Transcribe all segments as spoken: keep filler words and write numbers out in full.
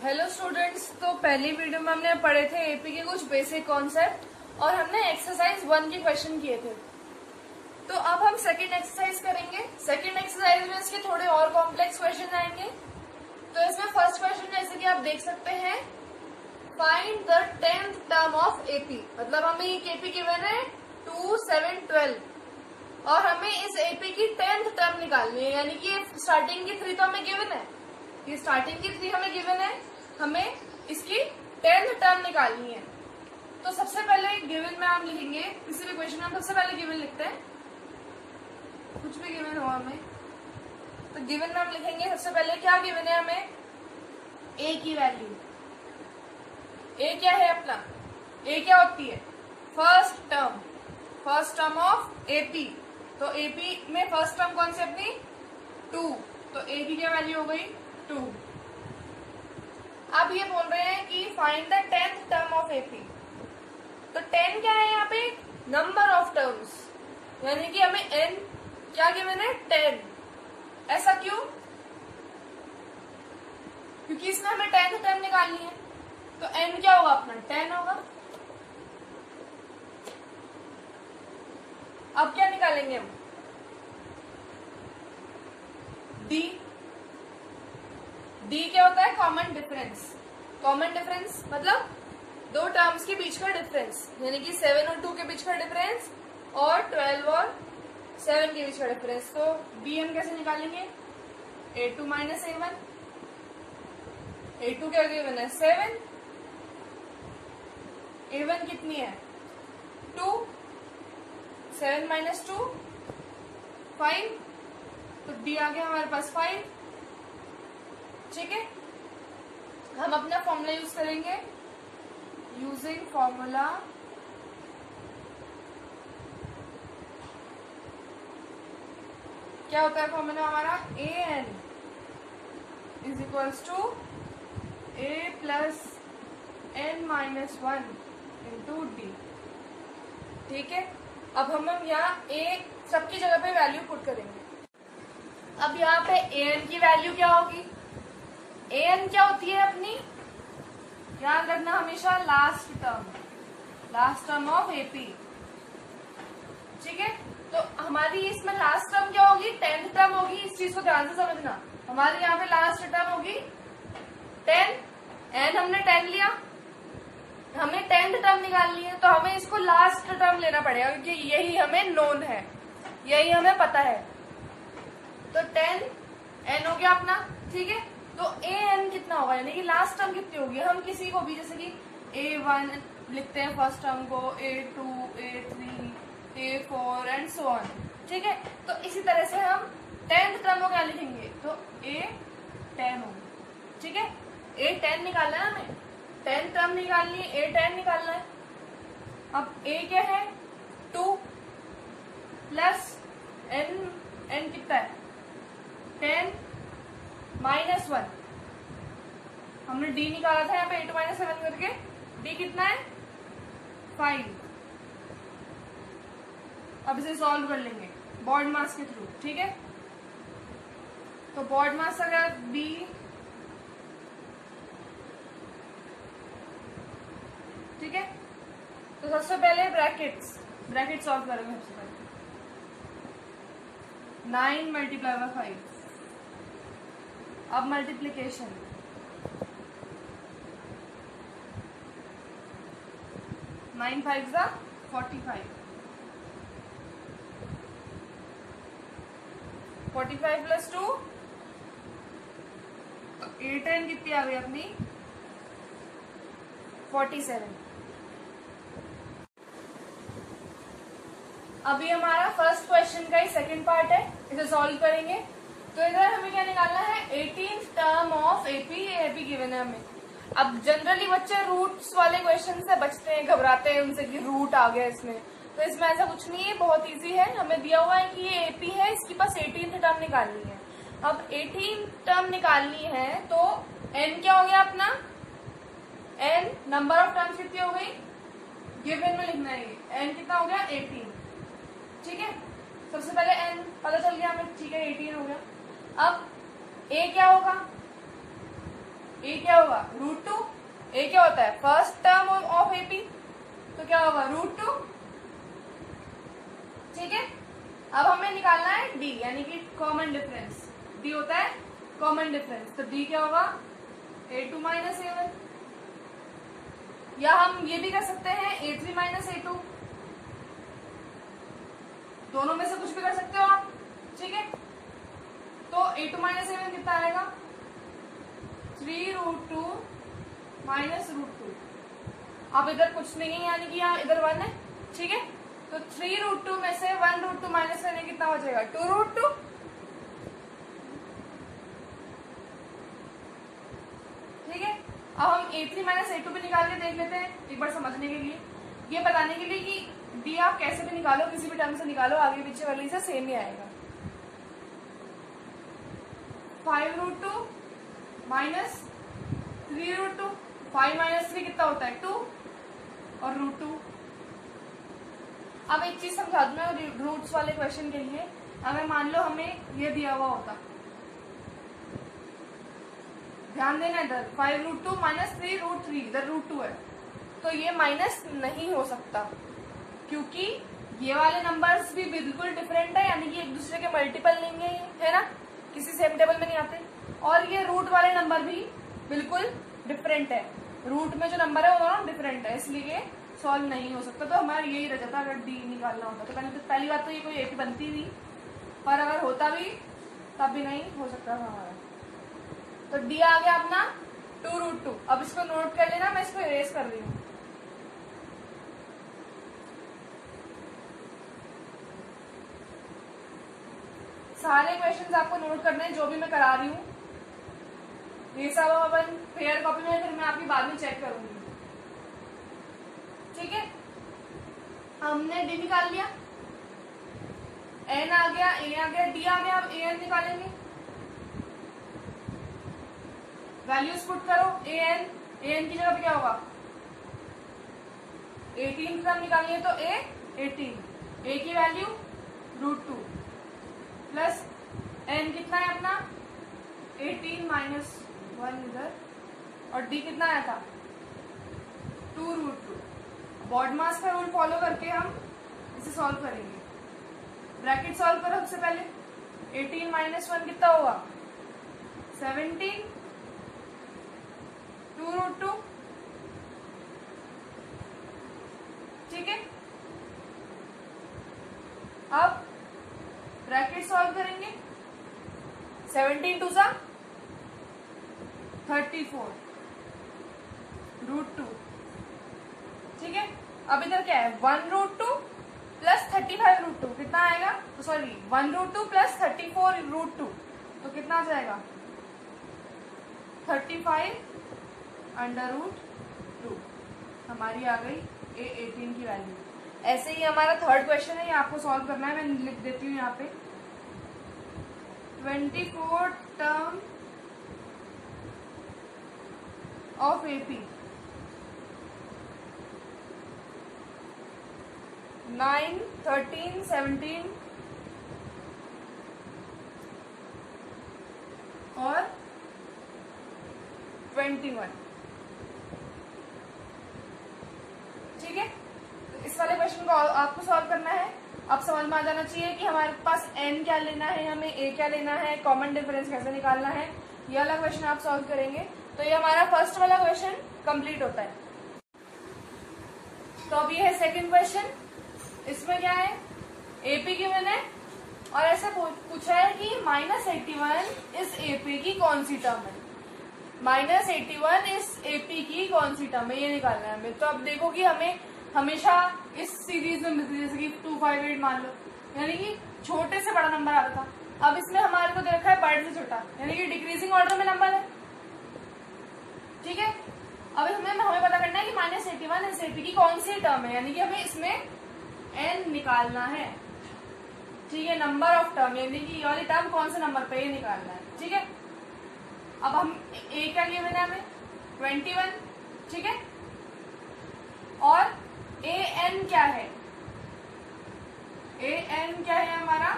Hello students, तो पहली video में हमने पढ़े थे एपी के कुछ बेसिक कॉन्सेप्ट और हमने एक्सरसाइज वन के क्वेश्चन किए थे। तो अब हम सेकंड एक्सरसाइज करेंगे। सेकंड एक्सरसाइज में इसके थोड़े और कॉम्प्लेक्स क्वेश्चन आएंगे। तो इसमें फर्स्ट क्वेश्चन जैसे कि आप देख सकते हैं, find the tenth term of AP. मतलब हमें एक एपी गिवन है टू सेवन ट्वेल्व और हमें इस एपी की टेंथ टर्म निकालनी है, यानी कि स्टार्टिंग की थ्री तो हमें गिवन है, ये स्टार्टिंग की थ्री हमें गिवन है, हमें इसकी टेंथ टर्म निकालनी है। तो सबसे पहले गिवन में हम लिखेंगे, किसी भी क्वेश्चन में हम सबसे पहले गिवन लिखते हैं, कुछ भी गिवन हो हमें, तो गिवन में हम लिखेंगे सबसे पहले क्या गिवन है हमें, ए की वैल्यू। ए क्या है अपना, ए क्या होती है, first term, first term of AP. तो एपी में फर्स्ट टर्म कौन सी अपनी, टू, तो ए की क्या वैल्यू हो गई, टू। अब ये बोल रहे हैं कि find the tenth term of AP. तो टेन क्या है यहाँ पे, नंबर ऑफ टर्म्स, यानी कि हमें एन क्या गिवन है, टेन। ऐसा क्यों, क्योंकि इसमें हमें टेंथ टर्म निकालनी है, तो एन क्या होगा अपना, टेन होगा। अब क्या निकालेंगे हम, डी। डी क्या होता है, कॉमन डिफरेंस। कॉमन डिफरेंस मतलब दो टर्म्स के बीच का डिफरेंस, यानी कि सेवन और टू के बीच का डिफरेंस और ट्वेल्व और सेवन के बीच का डिफरेंस। तो डी हम कैसे निकालेंगे, A two minus A one. A two क्या गिवन है, सेवन, ए वन कितनी है, two, seven minus two five, तो डी आ गया हमारे पास फाइव। ठीक है, हम अपना फॉर्मूला यूज करेंगे, यूजिंग फॉर्मूला क्या होता है फॉर्मूला हमारा, A N is equals to A plus N minus one into D. ठीक है, अब हम हम यहाँ ए सबकी जगह पे वैल्यू पुट करेंगे। अब यहाँ पे ए एन की वैल्यू क्या होगी, ए एन क्या होती है अपनी, याद रखना हमेशा, last term, last term of AP. ठीक है, तो हमारी इसमें लास्ट टर्म क्या होगी, टेंथ टर्म होगी। इस चीज को ध्यान से समझना, हमारे यहाँ पे लास्ट टर्म होगी टेन। एन हमने टेन लिया, हमें टेंथ टर्म निकालनी है, तो हमें इसको लास्ट टर्म लेना पड़ेगा, क्योंकि यही हमें नोन है, यही हमें पता है। तो टेन एन हो गया अपना। ठीक है, तो ए एन कितना होगा, यानी कि लास्ट टर्म कितनी होगी। हम किसी को भी जैसे कि ए वन लिखते हैं फर्स्ट टर्म को, a two, a three, a four and so on. ठीक है, तो इसी तरह से हम टेंथ टर्म को क्या लिखेंगे, तो ए टेन होगी। ठीक है, ए टेन निकालना है हमें, टेन टर्म निकालनी है, ए टेन निकालना है। अब ए क्या है, टू प्लस एन, एन कितना है, टेन माइनस वन। हमने डी निकाला था यहाँ पे, ए टू माइनस सेवन करके, डी कितना है, फाइव। अब इसे सॉल्व कर लेंगे बॉड मास के थ्रू। ठीक है, तो बॉड मास अगर बी, ठीक है, तो सबसे पहले ब्रैकेट्स, ब्रैकेट सॉल्व करेंगे सबसे पहले। नाइन मल्टीप्लाई बाय फाइव, अब मल्टीप्लीकेशन, नाइन फाइव जा forty five, forty five plus two, a ten कितनी आ गई अपनी, फोर्टी सेवन। अभी हमारा फर्स्ट क्वेश्चन का ही सेकंड पार्ट है, इसे सॉल्व करेंगे। तो इधर हमें क्या निकालना है, eighteenth term of AP, AP given है हमें। अब जनरली बच्चे रूट्स वाले क्वेश्चन से बचते हैं, घबराते हैं उनसे कि रूट आ गया इसमें, तो इसमें ऐसा कुछ नहीं है, बहुत इजी है। हमें दिया हुआ है कि ये एपी है, इसके पास एटीन्थ टर्म निकालनी है। अब एटीन्थ टर्म निकालनी है, तो एन क्या हो गया अपना, एन नंबर ऑफ टर्म्स कितनी हो गई, गिवन में लिखना है, एन कितना हो गया, एटीन। ठीक है, सबसे पहले एन पता चल गया हमें, ठीक है, एटीन हो गया। अब ए क्या होगा, ए क्या होगा रूट टू, ए क्या होता है फर्स्ट टर्म ऑफ एपी, तो क्या होगा रूट टू। ठीक है, अब हमें निकालना है डी यानी कि कॉमन डिफरेंस। डी होता है कॉमन डिफरेंस, तो डी क्या होगा a two minus A one, या हम ये भी कर सकते हैं a three minus a two, दोनों में से कुछ भी कर सकते हो आप। ठीक है, तो a two minus A one कितना आएगा three root two minus root two. अब इधर कुछ नहीं है यानी कि यहाँ इधर वन है। ठीक है, तो थ्री रूट टू में से वन रूट टू माइनस करने कितना हो जाएगा टू रूट टू। ठीक है, अब हम a three minus a two भी निकाल के देख लेते हैं एक बार समझने के लिए, ये बताने के लिए कि डी आप कैसे भी निकालो, किसी भी टर्म से निकालो, आगे पीछे वाली से सेम ही आएगा। Five root two minus three root two, five minus three कितना होता है टू और रूट टू। अब एक चीज समझा दूं मैं रूट्स वाले क्वेश्चन के लिए, अगर मान लो हमें ये दिया हुआ होता, ध्यान देना इधर five root two minus three root three, इधर रूट टू है, तो ये माइनस नहीं हो सकता क्योंकि ये वाले नंबर्स भी बिल्कुल डिफरेंट है, यानी कि एक दूसरे के मल्टीपल नहीं है, है ना, किसी सेम टेबल में नहीं आते। और ये रूट वाले नंबर भी बिल्कुल डिफरेंट है, रूट में जो नंबर है वो दोनों डिफरेंट है, इसलिए सॉल्व नहीं हो सकता। तो हमारा यही रह जाता अगर डी निकालना होता तो। पहले तो पहली बात तो ये कोई एक बनती नहीं, पर अगर होता भी तब भी नहीं हो सकता था हमारा। तो डी आ गया अपना टू रूट टू। अब इसको नोट कर लेना, मैं इसको इरेज कर रही हूँ। सारे क्वेश्चंस आपको नोट करने हैं जो भी मैं करा रही हूँ, ये सब अपन फेयर कॉपी में, फिर मैं आपकी बाद में चेक करूंगी। ठीक है, हमने डी निकाल लिया, एन आ गया, ए आ गया, डी आ गया। अब ए एन निकालेंगे, वैल्यूज पुट करो। ए एन, ए एन की जगह पे क्या होगा एटीन की टर्म निकालनी है, तो ए एटीन, ए की value root two plus n कितना है अपना एटीन माइनस वन इधर, और डी कितना आया था टू रूट टू। बॉडमास का रूल फॉलो करके हम इसे सॉल्व करेंगे। ब्रैकेट सॉल्व करो सबसे पहले। एटीन माइनस वन कितना होगा सेवनटीन, टू रूट टू। ठीक है, अब ब्रैकेट सॉल्व करेंगे। सेवनटीन टू सा थर्टी फोर रूट टू। ठीक है, अब इधर क्या है one root two plus thirty five root two कितना आएगा, तो sorry one root two plus thirty four root two, तो कितना आ जाएगा thirty five under root two. हमारी आ गई ए एटीन की वैल्यू। ऐसे ही हमारा थर्ड क्वेश्चन है, ये आपको सॉल्व करना है, मैं लिख देती हूँ यहाँ पे। Twenty four term of AP, nine, thirteen, seventeen और ट्वेंटी वन। ठीक है, तो इस वाले क्वेश्चन को आपको सॉल्व करना है। अब समझ में आ जाना चाहिए कि हमारे पास एन क्या लेना है, हमें ए क्या लेना है, कॉमन डिफरेंस कैसे निकालना है। ये वाला क्वेश्चन आप सॉल्व करेंगे तो ये हमारा फर्स्ट वाला क्वेश्चन कंप्लीट होता है। तो अब ये है सेकंड क्वेश्चन। इसमें क्या है एपी गिवन है और ऐसा पूछा है कि माइनस एट्टी वन इस एपी की कौन सी टर्म है। माइनस एट्टी वन इस एपी की कौन सी टर्म है ये निकालना है हमें। तो अब देखो कि हमें हमेशा इस सीरीज में मिलती है, जैसे कि टू फाइव एट मान लो, यानी कि छोटे से बड़ा नंबर आता था। अब इसमें हमारे को देखा है बड़े से छोटा, यानी कि डिक्रीजिंग ऑर्डर में नंबर है। ठीक है, अब हमें हमें पता करना है कि माइनस एटी वन इस एपी की कौन सी टर्म है, यानी कि हमें इसमें एन निकालना है। ठीक है, नंबर ऑफ टर्म, यानी कि ये वाली टर्म कौन से नंबर पे ये निकालना है। ठीक है, अब हम ए क्या लिए मैंने हमें ट्वेंटी वन। ठीक है, और ए एन क्या है, ए एन क्या है हमारा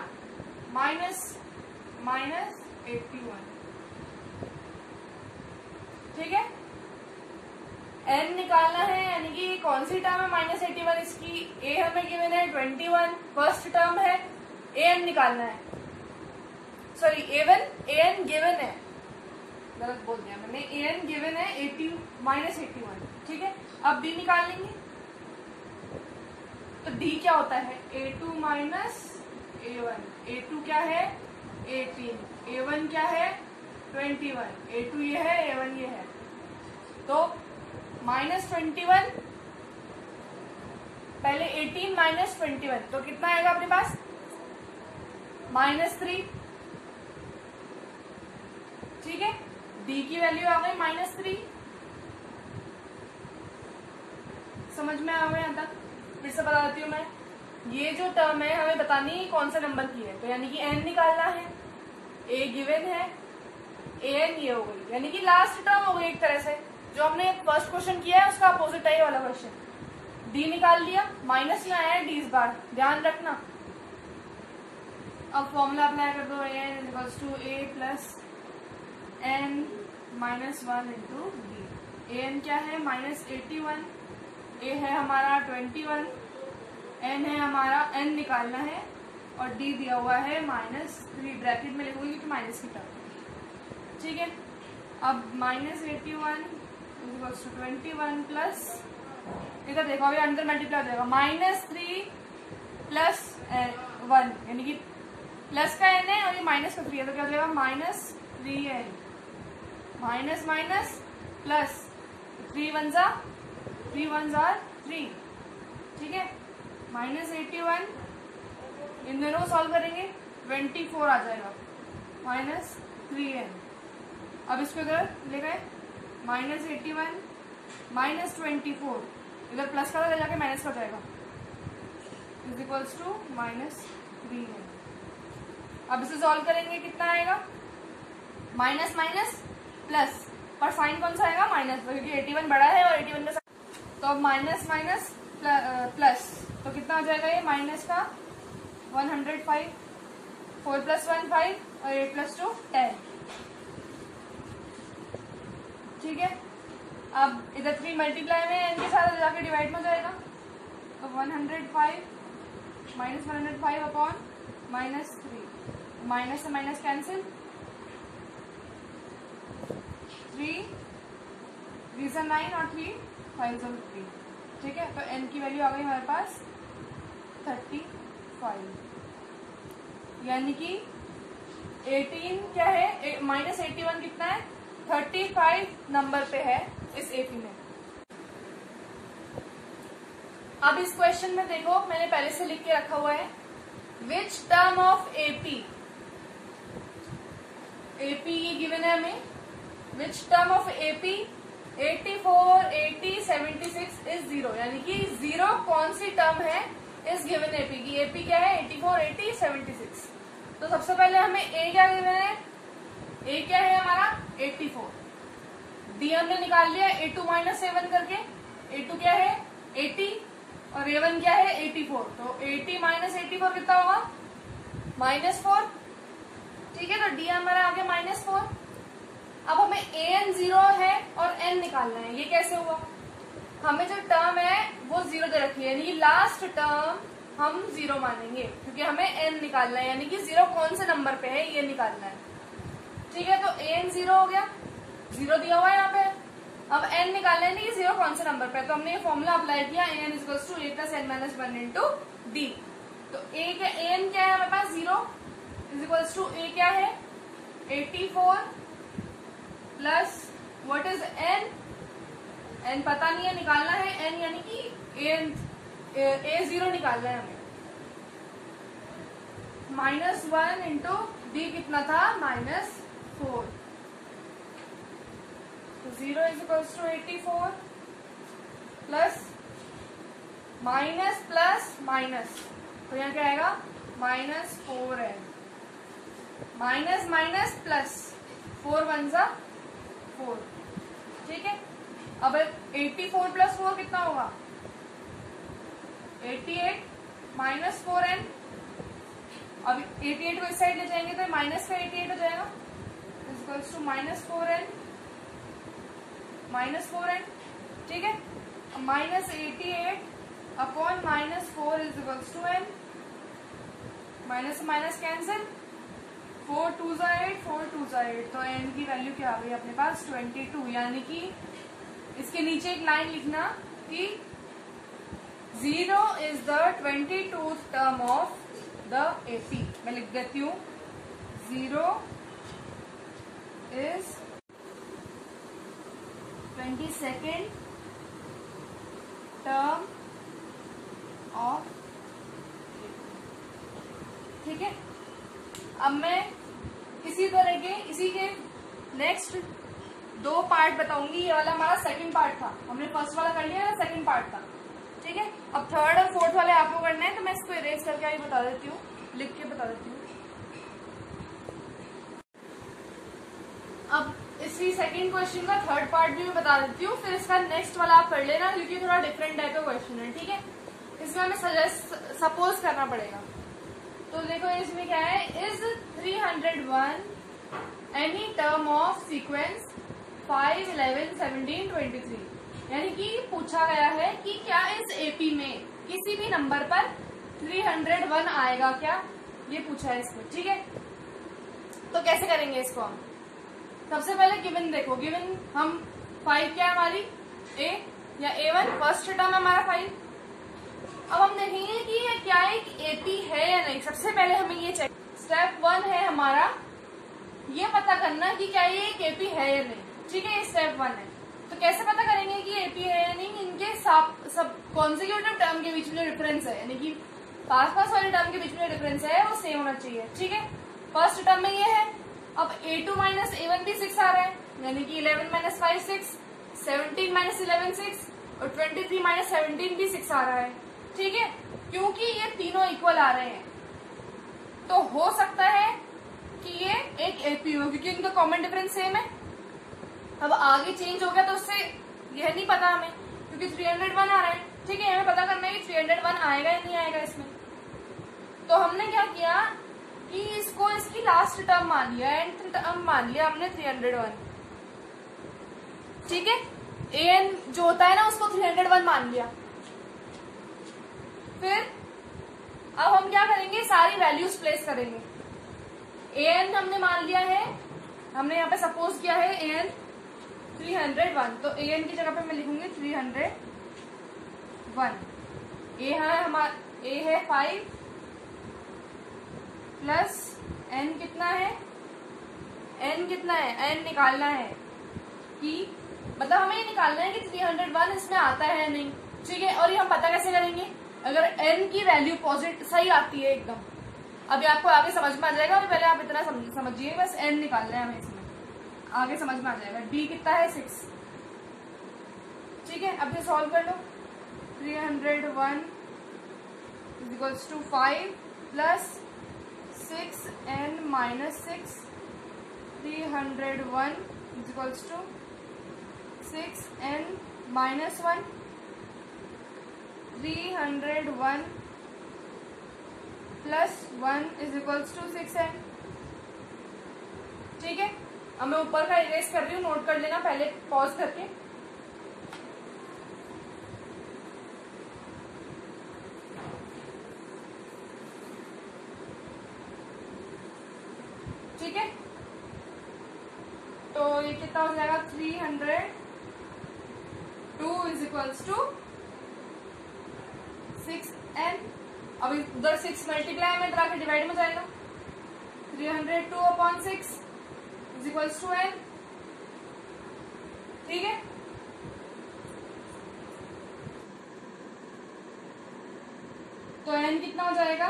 माइनस माइनस एट्टी वन। ठीक एन निकालना है, यानी कि कौन सी टर्म है माइनस एटी वन इसकी, ए हमें गिवन है ट्वेंटी वन, फर्स्ट टर्म है, ए एन निकालना है, sorry a one a n given है, गलत बोल दिया मैंने, ए एन गिवन है एटी माइनस एटी वन, ठीक है। अब डी निकाल लेंगे, तो डी क्या होता है, a two minus A one, A two क्या है एटीन, ए वन क्या है ट्वेंटी वन, ए टू ये है ए वन ये है, तो माइनस ट्वेंटी वन, पहले एटीन माइनस ट्वेंटी वन, तो कितना आएगा अपने पास माइनस थ्री, ठीक है। डी की वैल्यू आ गई माइनस थ्री, समझ में आ गया यहाँ तक। फिर से बता देती हूँ मैं, ये जो टर्म है हमें बतानी है कौन सा नंबर की है, तो यानी कि एन निकालना है, ए गिवन है, ए एन ये हो गई, यानी कि लास्ट टर्म हो गई एक तरह से, जो हमने फर्स्ट क्वेश्चन किया है उसका अपोजिट है ये वाला क्वेश्चन। डी निकाल लिया, माइनस में आया है डी इस बार, ध्यान रखना। अब फॉर्मूला अप्लाई कर दो, a n equals to A plus N minus one into d. A n क्या है माइनस एटी वन, ए है हमारा ट्वेंटी वन, एन है हमारा, एन निकालना है, और डी दिया हुआ है माइनस थ्री, ब्रैकेट में लिखोगे क्योंकि माइनस की टर्म, ठीक है। अब minus eighty one equals to twenty one plus, इधर देखो अभी अंदर मल्टीप्लाई हो जाएगा, माइनस थ्री प्लस वन, यानी कि प्लस का एन है और ये माइनस का थ्री है, तो क्या हो जाएगा minus three n, minus minus plus, three one जा थ्री वन जार थ्री, ठीक है। माइनस एटी वन, इन दोनों को सॉल्व करेंगे ट्वेंटी फोर आ जाएगा, माइनस थ्री एन। अब इसको इधर ले गए, minus eighty one minus twenty four, इधर प्लस का ले जाके माइनस का हो जाएगा, is equals to minus three n. अब इसे सॉल्व करेंगे कितना आएगा, माइनस माइनस प्लस, पर साइन कौन सा आएगा माइनस, क्योंकि एटी वन बड़ा है और एटी वन का, तो अब माइनस माइनस प्लस, तो कितना आ जाएगा ये माइनस का one hundred five, four plus one five और एट प्लस टू टेन, ठीक है। अब इधर थ्री मल्टीप्लाई में एन के साथ जाके डिवाइड में हो जाएगा, तो one hundred five minus one hundred five upon minus three, minus से माइनस कैंसिल, थ्री रीजन नाइन और थ्री फाइव जो थ्री, ठीक है। तो एन की वैल्यू आ गई हमारे पास थर्टी फाइव, यानी कि एटीन क्या है, माइनस एटी वन कितना है थर्टी फाइव नंबर पे है इस एपी में। अब इस क्वेश्चन में देखो मैंने पहले से लिख के रखा हुआ है, which term of AP, AP ये गिवन है हमें, which term of AP eighty four, eighty, seventy six is zero, यानी कि जीरो कौन सी टर्म है इस गिवन एपी की। एपी क्या है eighty four, eighty, seventy six. तो सबसे पहले हमें ए क्या गिवन है, ए क्या है हमारा एटी फोर, डी हमने निकाल लिया a two minus A one करके, ए टू क्या है एटी और ए वन क्या है एटी फोर, तो एटी माइनस एटी फोर कितना होगा माइनस फोर, ठीक है। तो डी हमारा आ गया माइनस फोर। अब हमें ए एन जीरो है और एन निकालना है, ये कैसे हुआ, हमें जो टर्म है वो जीरो दे रखी है, यानी कि लास्ट टर्म हम जीरो मानेंगे क्योंकि हमें एन निकालना है, यानी कि जीरो कौन से नंबर पे है ये निकालना है, ठीक है। तो ए एन जीरो हो गया, जीरो दिया हुआ है यहाँ पे, अब एन निकालना है, नहीं जीरो कौन से नंबर पे है, तो हमने ये फॉर्मूला अप्लाई किया, a n equals to A plus N minus one into d. तो ए क्या, ए एन क्या है हमारे पास zero, is equals to a क्या है eighty four plus what is n, n पता नहीं है निकालना है, एन यानी कि एन ए जीरो निकालना है हमें, माइनस वन इंटू डी कितना था माइनस फोर, तो zero is equals to eighty four plus minus plus minus, तो यहाँ क्या आएगा minus four n, minus minus plus, four one जा फोर, ठीक है। अब एटी फोर प्लस फोर कितना होगा eighty eight minus four n, अब एटी एट को इस साइड ले जाएंगे तो माइनस का एटी एट हो जाएगा, equals to minus four n minus four n ठीक है, minus eighty eight upon minus four is equals to n, minus minus cancel, four two जा एट, फोर टू जा एट, तो एन की value क्या आ गई अपने पास ट्वेंटी टू। यानी कि इसके नीचे एक लाइन लिखना कि zero is the twenty two term of the AP. मैं लिख देती हूँ, zero is twenty second term of, ठीक है। अब मैं इसी तरह के इसी के नेक्स्ट दो पार्ट बताऊंगी। ये वाला हमारा सेकंड पार्ट था, हमने फर्स्ट वाला कर लिया, सेकंड पार्ट था, ठीक है। अब थर्ड और फोर्थ वाले आपको करने हैं, तो मैं इसको इरेज करके आगे बता देती हूँ, लिख के बता देती हूँ। अब इसी सेकंड क्वेश्चन का थर्ड पार्ट भी मैं बता देती हूँ, फिर इसका नेक्स्ट वाला आप पढ़ लेना, क्योंकि थोड़ा डिफरेंट टाइप का क्वेश्चन है, ठीक है। इसमें हमें सजेस्ट सपोज करना पड़ेगा। तो देखो इसमें क्या है, is three hundred one any term of sequence five, eleven, seventeen, twenty three. यानी कि पूछा गया है कि क्या इस एपी में किसी भी नंबर पर थ्री हंड्रेड वन आएगा क्या, ये पूछा है इसमें, ठीक है। तो कैसे करेंगे इसको हम? सबसे पहले गिवन देखो, गिवन हम फाइव क्या है हमारी ए या ए वन, फर्स्ट टर्म है हमारा फाइव। अब हम देखेंगे कि ये क्या एक एपी है या नहीं। सबसे पहले हमें ये चेक, स्टेप वन है हमारा ये पता करना कि क्या ये एक एपी है या नहीं, ठीक है। ये स्टेप वन है। तो कैसे पता करेंगे कि एपी है या नहीं? इनके सब कॉन्जिक्यूटिव टर्म के बीच में डिफरेंस है, यानी कि पास पास वाले टर्म के बीच में डिफरेंस है, वो सेम होना चाहिए, ठीक है। फर्स्ट टर्म में ये है। अब a two minus A one भी सिक्स आ रहा है, यानी कि eleven minus five six, seventeen minus eleven six, और ट्वेंटी थ्री माइनस सेवनटीन भी सिक्स आ रहा है, ठीक है। क्योंकि ये तीनों इक्वल आ रहे हैं, तो हो सकता है कि ये एक एपी हो, क्योंकि इनका कॉमन डिफरेंस सेम है। अब आगे चेंज हो गया तो उससे यह नहीं पता हमें, क्योंकि थ्री हंड्रेड वन आ रहा है, ठीक है। हमें पता करना है कि थ्री हंड्रेड वन आएगा या नहीं आएगा इसमें। तो हमने क्या किया कि इसको इसकी लास्ट टर्म मान लिया, एंड टर्म मान लिया हमने थ्री हंड्रेड वन, ठीक है। ए एन जो होता है ना, उसको थ्री हंड्रेड वन मान लिया। फिर अब हम क्या करेंगे, सारी वैल्यूज प्लेस करेंगे। ए एन हमने मान लिया है, हमने यहाँ पे सपोज किया है a n three hundred one, तो ए एन की जगह पे मैं लिखूंगी थ्री हंड्रेड वन। ए है हमारा, ए है फाइव प्लस एन कितना है, एन कितना है, एन निकालना है कि मतलब हमें ये निकालना है कि थ्री हंड्रेड वन इसमें आता है या नहीं, ठीक है। और ये हम पता कैसे करेंगे, अगर n की वैल्यू पॉजिटिव सही आती है एकदम। अभी आपको आगे समझ में आ जाएगा, और पहले आप इतना समझिए, बस n निकालना है हमें इसमें, आगे समझ में आ जाएगा। d कितना है सिक्स, ठीक है। अब ये सॉल्व कर लो, three hundred one is equals to five plus six n minus six, three hundred one is equals to six n minus one, three hundred one plus one is equals to six n, ठीक है। अब मैं ऊपर का erase कर रही हूँ, note कर लेना पहले पॉज करके। ठीक है, तो ये कितना हो जाएगा, three hundred two is equals to six n. अब उधर सिक्स मल्टीप्लाई में इधर डिवाइड में जाएगा, three hundred two upon six is equals to n, ठीक है। तो एन कितना हो जाएगा,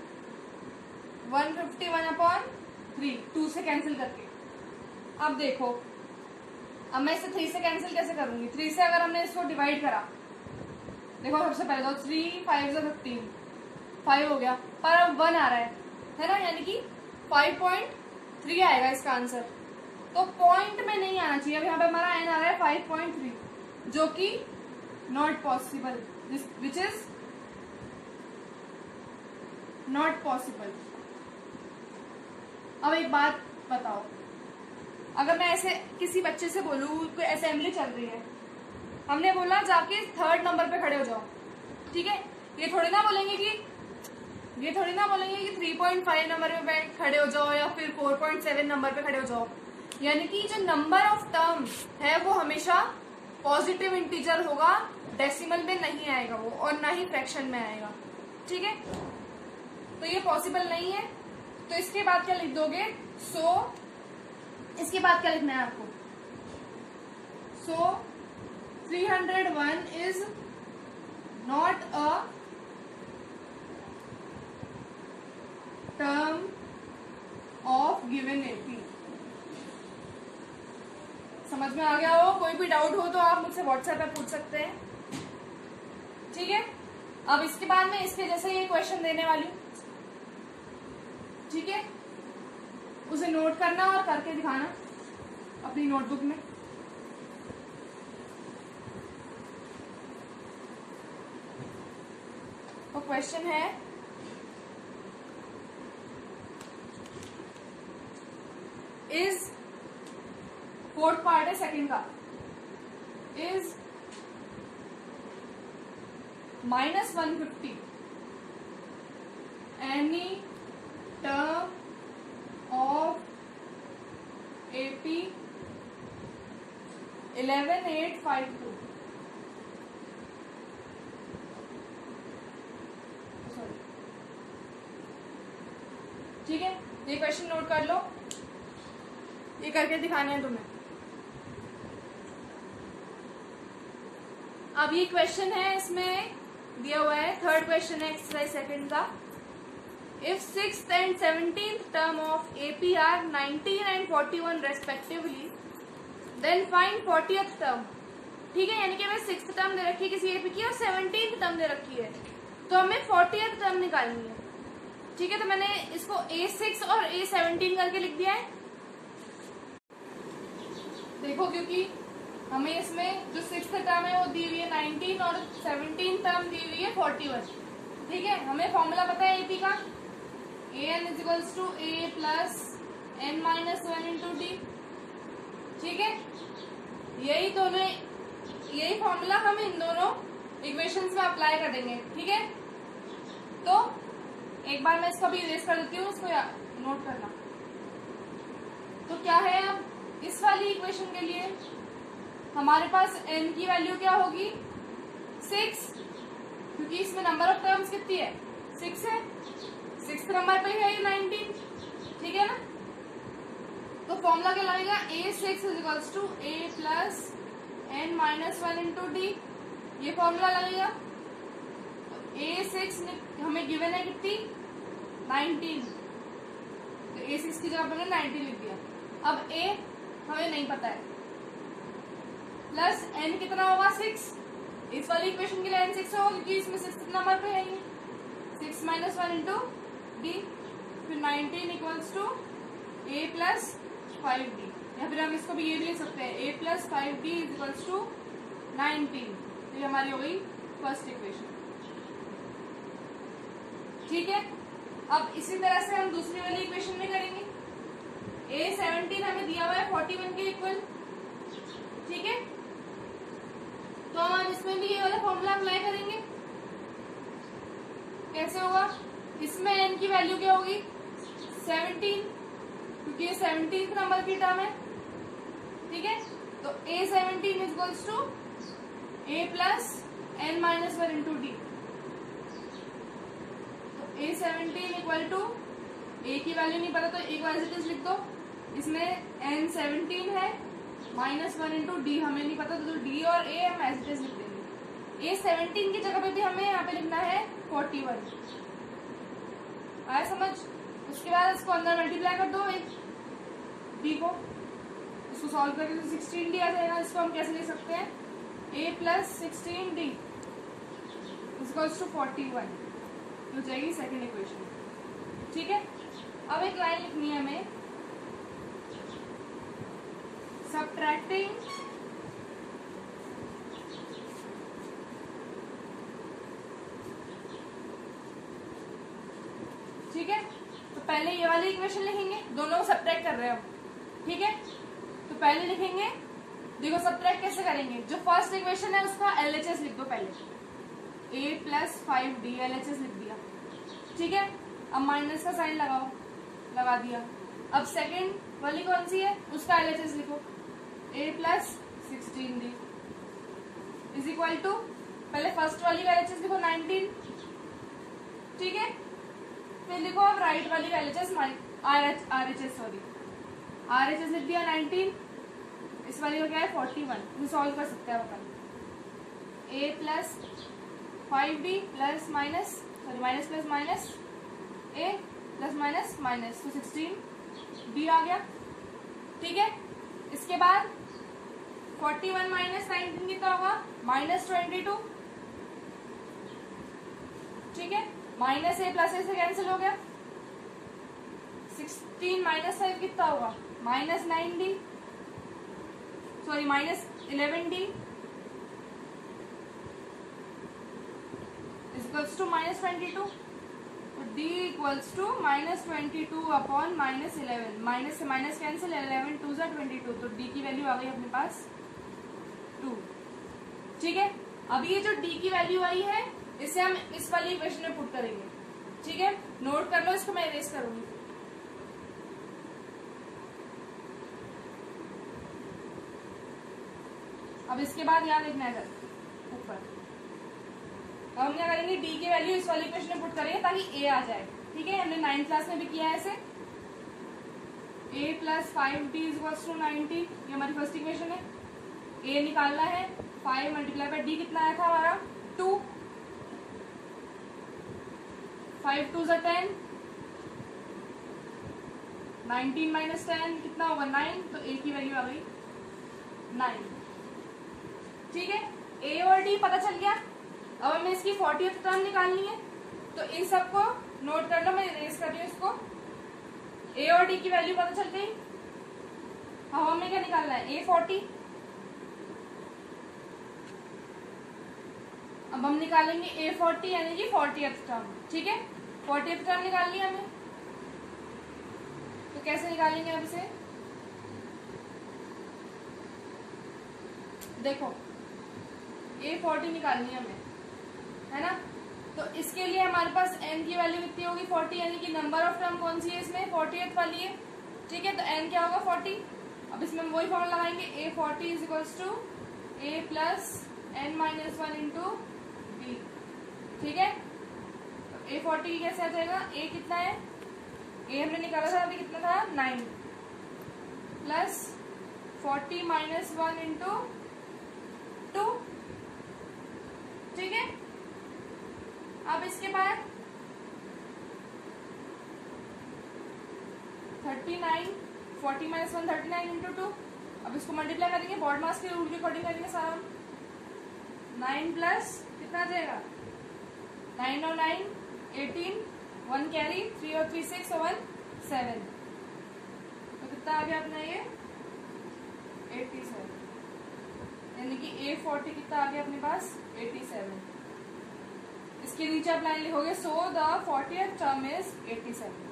one fifty one upon three, two से कैंसिल करके। अब देखो, अब मैं इसे थ्री से कैंसिल कैसे करूंगी, थ्री से अगर हमने इसको डिवाइड करा, देखो सबसे पहले तो थ्री फाइव से फिफ्टीन, फाइव हो गया, पर अब वन आ रहा है है ना, यानी कि फाइव पॉइंट थ्री आएगा इसका आंसर। तो पॉइंट में नहीं आना चाहिए। अब यहाँ पे हमारा एन आ रहा है फाइव पॉइंट थ्री, जो कि not possible, which is not possible. अब एक बात बताओ, अगर मैं ऐसे किसी बच्चे से बोलूँ, कोई असेंबली चल रही है, हमने बोला जाके थर्ड नंबर पे खड़े हो जाओ, ठीक है। ये थोड़ी ना बोलेंगे कि ये थोड़ी ना बोलेंगे कि थ्री पॉइंट फाइव नंबर पे खड़े हो जाओ या फिर फोर पॉइंट सेवन नंबर पे खड़े हो जाओ। यानी कि जो नंबर ऑफ टर्म है वो हमेशा पॉजिटिव इंटीजर होगा, डेसिमल में नहीं आएगा वो, और ना ही फ्रैक्शन में आएगा, ठीक है। तो ये पॉसिबल नहीं है। तो इसके बाद क्या लिख दोगे? सो so, इसके बाद क्या लिखना है आपको? So three hundred one is not a term of given AP. समझ में आ गया हो? कोई भी डाउट हो तो आप मुझसे व्हाट्सएप पे पूछ सकते हैं, ठीक है। अब इसके बाद में इसके जैसे ये क्वेश्चन देने वाली हूं, ठीक है। उसे नोट करना और करके दिखाना अपनी नोटबुक में। तो क्वेश्चन है इज, फोर्थ पार्ट है सेकंड का, is minus one fifty any term of AP eleven eight five two. ठीक है, ये क्वेश्चन नोट कर लो, ये करके दिखाने हैं तुम्हें। अब ये क्वेश्चन है, इसमें दिया हुआ है, थर्ड क्वेश्चन है एक्सरसाइज सेकंड का। If sixth and seventeenth term of AP are nineteen and forty one respectively, then find fortieth term. ठीक है, यानी कि हमें सिक्स्थ टर्म दे रखी है किसी एपी की और सेवनटीन्थ टर्म दे रखी है, तो हमें फोर्टियथ टर्म निकालनी है। ठीक है, तो मैंने इसको ए सिक्स और ए सेवनटीन करके लिख दिया है। देखो, क्योंकि हमें इसमें जो सिक्स्थ टर्म है वो दी हुई है नाइनटीन और सेवनटीन टर्म दी हुई है फोर्टी वन। ठीक है, हमें फॉर्मूला पता है एपी का, a N is equals to A plus N minus one into D. ठीक है, यही दोनों यही फॉर्मूला हम इन दोनों इक्वेशंस में अप्लाई कर देंगे। ठीक है, तो एक बार मैं इसको भी इरेज कर देती हूँ, इसको नोट करना। तो क्या है, अब इस वाली इक्वेशन के लिए हमारे पास n की वैल्यू क्या होगी? सिक्स, क्योंकि इसमें नंबर ऑफ टर्म्स कितनी है? सिक्स है, सिक्स नंबर पे है ये नाइनटीन। ठीक है ना, तो फॉर्मूला क्या लगेगा? A six is equals to A plus N minus one into d, ये फॉर्मूला लगेगा। तो ए सिक्स हमें गिवन है कितनी? नाइनटीन, तो ए सिक्स की जगह पर नाइनटीन लिख दिया। अब ए हमें नहीं पता है, प्लस एन कितना होगा? सिक्स। इस वाली इक्वेशन के लिए एन सिक्स होगा क्योंकि इसमें सिक्स नंबर पे है ये। Six minus one into d, फिर nineteen equals to A plus five d, या फिर हम इसको भी ये भी लिख सकते हैं, a plus five d is equals to nineteen. ये हमारी हो गई फर्स्ट इक्वेशन। ठीक है, अब इसी तरह से हम दूसरी वाली इक्वेशन में करेंगे। ए सेवनटीन हमें दिया हुआ है फोर्टी वन के इक्वल। ठीक है, तो हम इसमें भी ये वाला फॉर्मूला अप्लाई करेंगे। कैसे होगा? इसमें एन की वैल्यू क्या होगी? सेवनटीन, क्योंकि ये सेवनटीन नंबर की टर्म है। ठीक है, तो a seventeen is equals to A plus N minus one into d. तो a seventeen equal to, a की वैल्यू नहीं पता तो एक बार एज इट इज लिख दो। इसमें एन सेवनटीन है, माइनस वन इंटू डी हमें नहीं पता, तो डी और ए हम एज इट इज लिख देंगे। ए सेवनटीन की जगह पे भी हमें यहाँ पे लिखना है फोर्टी वन। आया समझ? उसके बाद इसको अंदर मल्टीप्लाई कर दो एक डी को, इसको सॉल्व करके तो सिक्सटीन डी आ जाएगा। इसको हम कैसे लिख सकते हैं? A plus sixteen d equals to forty one, हो जाएगी सेकेंड इक्वेशन। ठीक है, अब एक लाइन लिखनी है हमें, सबट्रैक्टिंग ठीक है, तो पहले ये वाली इक्वेशन लिखेंगे, दोनों सब्ट्रैक्ट कर रहे हैं हम। ठीक है, तो पहले लिखेंगे देखो सब्ट्रैक्ट कैसे करेंगे, जो फर्स्ट इक्वेशन है उसका एलएचएस लिख दो पहले, a plus five d LHS लिख दिया, ठीक है। अब माइनस का साइन लगाओ, लगा दिया। अब सेकंड वाली कौन सी है, उसका एलएचएस लिखो, a plus sixteen d is equal to, पहले फर्स्ट वाली का एलएचएस लिखो नाइनटीन, ठीक है। फिर लिखो अब राइट वाली का एलएचएस आरएचएस सॉरी आरएचएस लिख दिया नाइनटीन, इस वाली का क्या है फोर्टी वन, इसे सॉल्व कर सकते हैं अपन। A plus five d plus minus sorry minus plus minus a plus minus minus तो सिक्सटीन डी आ गया, ठीक है। इसके बाद फोर्टी वन माइनस नाइनटीन कितना होगा, माइनस ट्वेंटी टू, ठीक है। माइनस ए प्लस ए से कैंसिल हो गया, सिक्सटीन माइनस फाइव कितना होगा, minus nine d sorry minus eleven d equals to minus twenty two, d equals to minus twenty two upon minus eleven, minus से minus cancel, eleven two जा twenty two, तो d की value आ गई अपने पास to, ठीक है। अब ये जो डी की वैल्यू आई है इसे हम इस वाली इक्वेशन में पुट करेंगे, ठीक है। नोट कर लो, इसको मैं इरेज करूंगी। अब इसके बाद यहाँ देखना है ऊपर, अब हम क्या करेंगे, डी की वैल्यू इस वाली इक्वेशन में पुट करेंगे ताकि ए आ जाए, ठीक है। हमने नाइन्थ क्लास में भी किया है ऐसे, a plus five d is equals to nineteen, ये हमारी फर्स्ट इक्वेशन है। ए निकालना है, फाइव मल्टीप्लाई बाय डी कितना आया था हमारा टू, फाइव टू ज़ा टेन, नाइनटीन माइनस टेन कितना होगा नाइन, तो ए की वैल्यू आ गई नाइन, ठीक है। ए और डी पता चल गया। अब हमें इसकी फोर्टियथ टर्म निकालनी है, तो इन सबको नोट कर लो, मैं इरेज कर रही हूँ इसको। ए और डी की वैल्यू पता चल गई। अब हमें क्या निकालना है, ए फोर्टी। अब हम निकालेंगे ए फोर्टी यानी कि फोर्टियथ टर्म, ठीक है। फोर्टियथ टर्म निकालनी है हमें, तो कैसे निकालेंगे अब इसे, देखो ए फोर्टी निकालनी है हमें, है ना। तो इसके लिए हमारे पास n की वैल्यू कितनी होगी, फोर्टी, यानी कि नंबर ऑफ टर्म कौन सी है इसमें, फोर्टियथ वाली है, ठीक है। तो n क्या होगा फोर्टी। अब इसमें हम वही फॉर्मूला लगाएंगे, a forty is equals to A plus N minus one into D, ठीक है। तो ए फोर्टी कैसे आ जाएगा, ए कितना है, ए हमने निकाला था अभी कितना था nine, plus forty minus one into two, ठीक है। अब इसके बाद thirty nine, forty minus one thirty nine into two, अब इसको मल्टीप्लाई करेंगे, बॉड मास के रूल के अकॉर्डिंग करेंगे सारा। नाइन प्लस कितना आ जाएगा, नाइन और nine eighteen, one carry, three और थ्री सिक्स और वन सेवन, तो कितना आ गया अपना ये एटी सेवन, यानी कि ए फोर्टी कितना आ गया अपने पास एटी सेवन। इसके नीचे आप लाइन लिखोगे, so the fortieth term is eighty seven.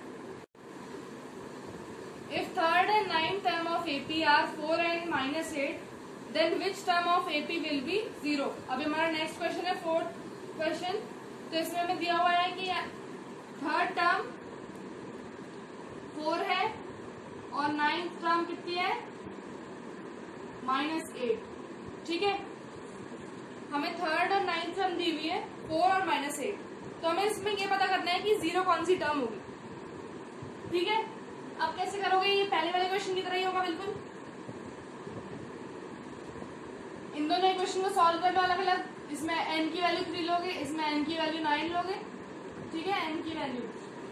If third and ninth term of A P are four and minus eight, then which term of A P will be zero? अभी हमारा next question है fourth question, तो इसमें हमें दिया हुआ है कि थर्ड टर्म फोर है और नाइन्थ टर्म कितनी है माइनस एट, ठीक है। हमें थर्ड और नाइन्थ टर्म दी हुई है फोर और माइनस एट, तो हमें इसमें ये पता करना है कि जीरो कौन सी टर्म होगी, ठीक है। अब कैसे करोगे, ये पहले वाले क्वेश्चन की तरह ही होगा बिल्कुल। इन दोनों इक्वेशन को सॉल्व कर लो अलग अलग, इसमें n की वैल्यू थ्री लोगे, इसमें n की वैल्यू नाइन लोगे, ठीक है, n की वैल्यू।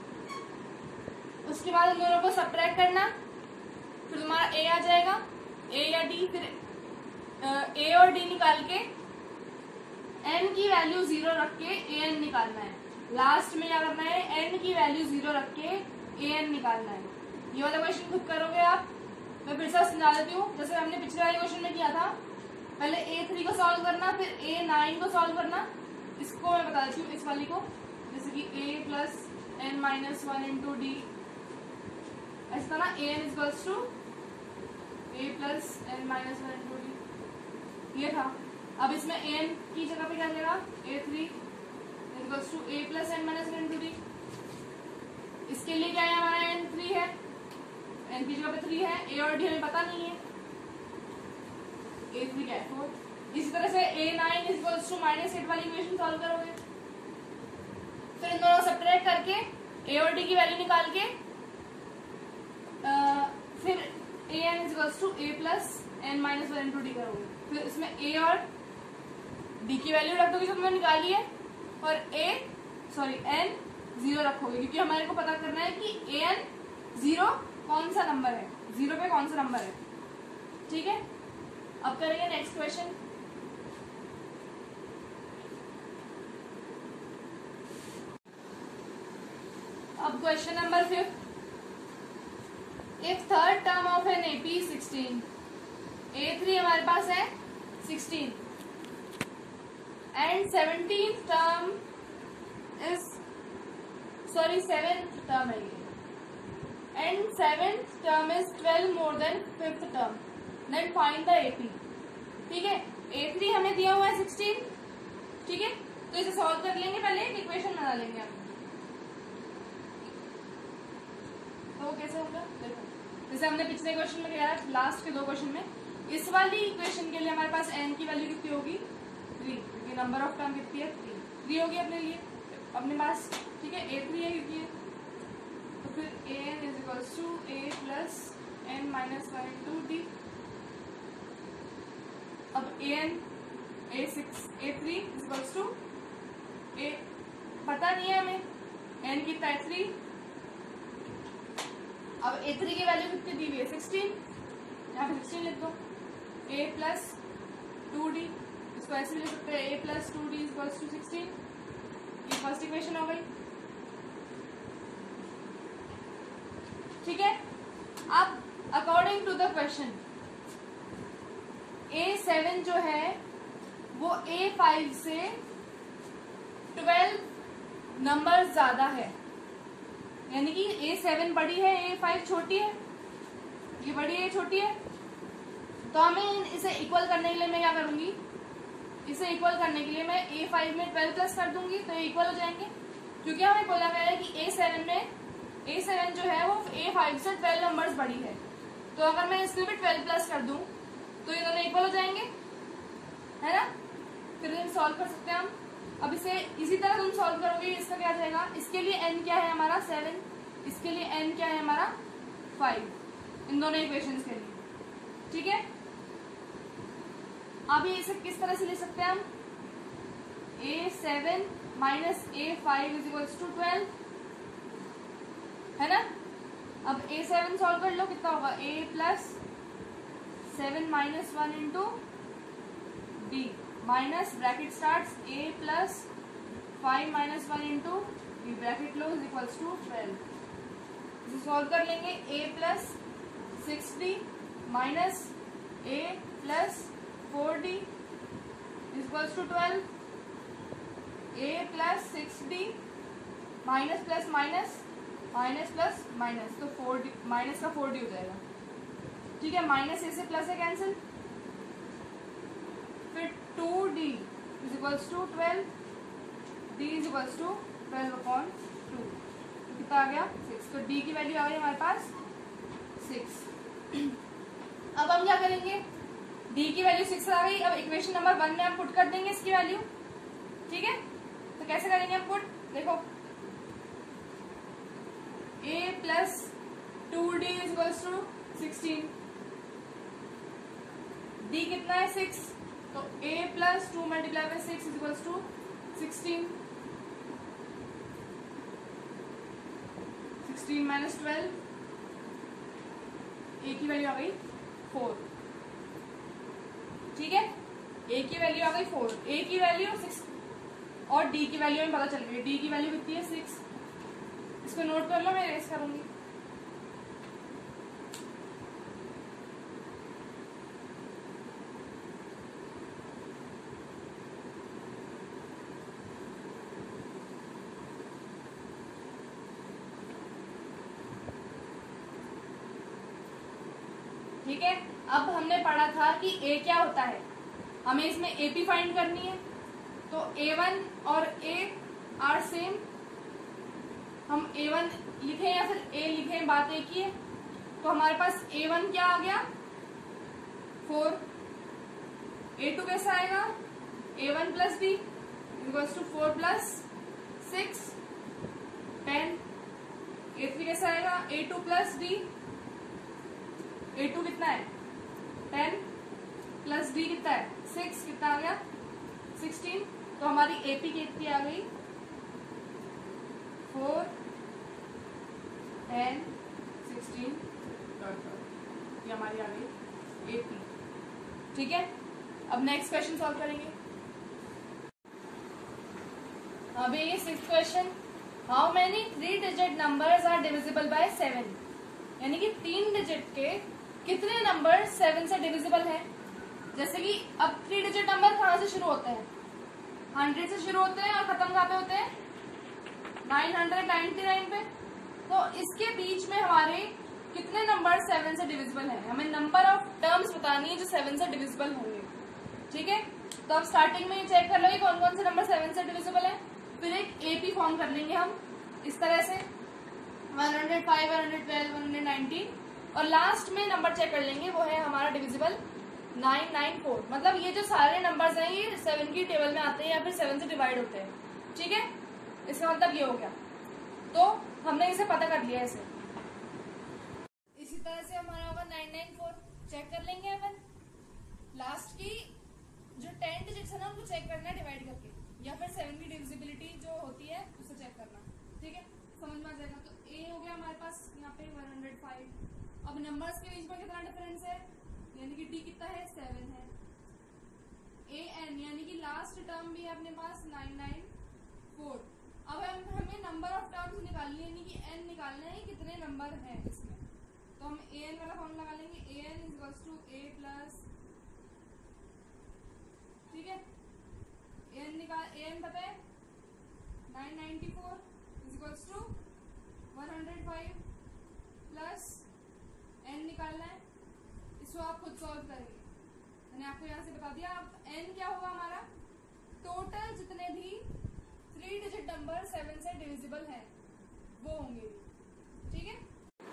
उसके बाद उन दोनों को सब्ट्रैक्ट करना, फिर तुम्हारा a आ जाएगा, a या d, फिर a और d निकाल के n की वैल्यू जीरो रख के an निकालना है। लास्ट में क्या करना है, n की वैल्यू जीरो रख के an निकालना है। ये वाला क्वेश्चन खुद करोगे आप, मैं फिर से समझा देती हूँ, जैसे हमने पिछले वाले क्वेश्चन में किया था। पहले ए थ्री को सॉल्व करना, फिर ए नाइन को सॉल्व करना। इसको मैं बता देती हूँ, इस वाली को, जैसे कि a plus N minus one into d, ऐसा था ना, a N is equals to A plus N minus one into d, ये था। अब इसमें एन की जगह पे क्या लेगा, a three equals to A plus N minus one into d. इसके लिए क्या है, हमारा एन थ्री है, एन की जगह पे थ्री है, ए और डी हमें पता नहीं है, ए थ्री क्या है, फोर। इसी तरह से a nine equals to minus eight वाली इक्वेशन सॉल्व करोगे, फिर इन दोनों को सब्ट्रैक्ट करके ए और डी की वैल्यू निकाल के आ, फिर a n equals to A plus N minus one into d करोगे, फिर इसमें ए और डी की वैल्यू रख दोगे जो तुमने निकाली है, और ए सॉरी एन जीरो रखोगे, क्योंकि हमारे को पता करना है कि ए एन जीरो कौन सा नंबर है, जीरो पे कौन सा नंबर है। ठीक है, अब करेंगे नेक्स्ट क्वेश्चन। अब question number fifth, if third term of an AP sixteen, a three हमारे पास है sixteen and seventeenth term is sorry seventh term है ये, and seventh term is twelve more than fifth term, then find the AP. ठीक है, ए three हमें दिया हुआ है सिक्सटीन, ठीक है, तो इसे सॉल्व कर लेंगे, पहले एक इक्वेशन बना लेंगे हम। तो कैसे होगा देखो, जैसे हमने पिछले क्वेश्चन में किया था, लास्ट के दो क्वेश्चन में, इस वाली इक्वेशन के लिए हमारे पास एन की वैल्यू कितनी होगी, थ्री, क्योंकि नंबर ऑफ टर्म कितनी है, थ्री थ्री होगी अपने लिए अपने पास। ठीक है, ए थ्री है क्योंकि, तो फिर a N is equals to A plus N minus one into d. अब a n a six a three is equals to a, पता नहीं है हमें एन कितना है, थ्री। अब ए थ्री की वैल्यू कितनी दी हुई है, सिक्सटीन, यहाँ पे सिक्सटीन लिख दो, ए प्लस टू डी, इसको ऐसे भी लिख सकते हैं, a plus two d equals to sixteen. ये फर्स्ट इक्वेशन हो गई। ठीक है, अब according to the question a seven जो है वो ए फाइव से ट्वेल्व नंबर ज्यादा है, यानी कि ए सेवन बड़ी है, ए फाइव छोटी है, ये बड़ी है, छोटी है। तो हमें इसे इक्वल करने के लिए मैं क्या करूंगी, इसे इक्वल करने के लिए मैं ए फाइव में ट्वेल्व प्लस कर दूंगी, तो ये इक्वल हो जाएंगे, क्योंकि हमें बोला गया है कि ए सेवन में ए सेवन जो है वो ए फाइव से ट्वेल्व नंबर्स बड़ी है, तो अगर मैं इसमें भी ट्वेल्व प्लस कर दूं तो ये दोनों इक्वल हो जाएंगे, है ना। फिर हम सॉल्व कर सकते हैं हम। अब इसे इसी तरह तुम सॉल्व करोगे, इसका क्या जाएगा, इसके लिए एन क्या है हमारा सेवन, इसके लिए एन क्या है हमारा फाइव, इन दोनों इक्वेशंस के लिए। ठीक है, अभी इसे किस तरह से ले सकते हैं हम, a seven minus a five is equals to twelve, है ना। अब ए सेवन सॉल्व कर लो, कितना होगा, a plus seven minus one into d minus bracket starts a plus five minus one into d bracket लो इज इक्वल्स टू ट्वेल्व। इसे solve कर लेंगे, a plus six d minus a plus four d is equals to twelve, a plus six d minus plus minus minus plus minus, तो four d minus का four d हो जाएगा। ठीक है, minus ए से प्लस है कैंसिल, फिर two d is equals to twelve, d is equals to twelve upon two, कितना आ गया सिक्स, तो डी की वैल्यू आ गई हमारे पास सिक्स। अब हम क्या करेंगे, डी की वैल्यू सिक्स आ गई, अब इक्वेशन नंबर वन में हम पुट कर देंगे इसकी वैल्यू। ठीक है, तो कैसे करेंगे हम पुट, देखो a plus two d is equals to sixteen, d कितना है सिक्स, तो a plus two multiply by six is equals to sixteen, sixteen minus twelve, a की वैल्यू आ गई फोर। ठीक है, a की वैल्यू आ गई फोर, a की वैल्यू सिक्स और d की वैल्यू में पता चल गई, d की वैल्यू कितनी है सिक्स। इसको नोट कर लो, मैं इरेज करूंगी। ठीक है, अब हमने पढ़ा था कि ए क्या होता है, हमें इसमें एपी फाइंड करनी है। तो ए वन और ए आर सेम, हम ए वन लिखें या फिर ए लिखें, बात एक ही है। तो हमारे पास ए वन क्या आ गया फोर, ए टू कैसा आएगा a one plus b equals to four plus six ten, a three कैसा आएगा a two plus b, a two कितना है टेन प्लस बी कितना है सिक्स, कितना आ गया सिक्सटीन। तो हमारी एपी कितनी आ गई four ten sixteen dot dot, ये हमारी आ गई एपी। ठीक है, अब नेक्स्ट क्वेश्चन सॉल्व करेंगे। अभी ये sixth question, how many three digit numbers are divisible by seven, यानी कि तीन डिजिट के कितने नंबर सेवन से डिविजिबल है। जैसे कि अब थ्री डिजिट नंबर कहाँ से शुरू होते हैं, हंड्रेड से शुरू होते हैं और खत्म कहाँ पे होते हैं नाइन हंड्रेड नाइन्टी नाइन पे। तो इसके बीच में हमारे कितने नंबर सेवन से डिविजिबल है, हमें नंबर ऑफ टर्म्स बतानी है जो सेवन से डिविजिबल होंगे। ठीक है, तो अब स्टार्टिंग में चेक कर लो कौन कौन से नंबर सेवन से डिविजिबल है, फिर एक एपी फॉर्म कर लेंगे हम इस तरह से one hundred five, one hundred twelve, one hundred ninety, और लास्ट में नंबर चेक कर लेंगे वो है हमारा डिविजिबल नाइन नाइन फोर। मतलब ये जो सारे नंबर्स हैं ये सेवन की टेबल में आते हैं या फिर सेवन से डिवाइड होते हैं। ठीक है, इसका मतलब ये हो गया, तो हमने इसे पता कर लिया ऐसे। इसी तरह से हमारा होगा नाइन नाइन फोर, चेक कर लेंगे अपन लास्ट की जो टेन डिजिट्स है ना उनको चेक करना है डिवाइड करके, या फिर सेवन की डिविजिबिलिटी जो होती है उसे चेक करना। ठीक है, समझ में आ जाएगा। तो ए हो गया हमारे पास यहाँ पे वन हंड्रेड फाइव। अब नंबर्स के बीच में कितना डिफरेंस है, यानी कि डी कितना है सेवन है। ए एन यानी कि लास्ट टर्म भी है अपने पास नाइन नाइन फोर। अब हम हमें नंबर ऑफ टर्म्स निकालनी है, यानी कि एन निकालना है कितने नंबर हैं इसमें। तो हम ए एन वाला फॉर्मूला लगा लेंगे, a N is equals to A plus, ठीक है, ए एन निकाल ए एन पता है nine ninety four is equals to one hundred five plus n निकालना है, इसको आप खुद सॉल्व करेंगे। मैंने आपको यहाँ से बता दिया। अब एन क्या होगा हमारा, टोटल जितने भी थ्री डिजिट नंबर सेवन से डिविजिबल हैं वो होंगे। ठीक है,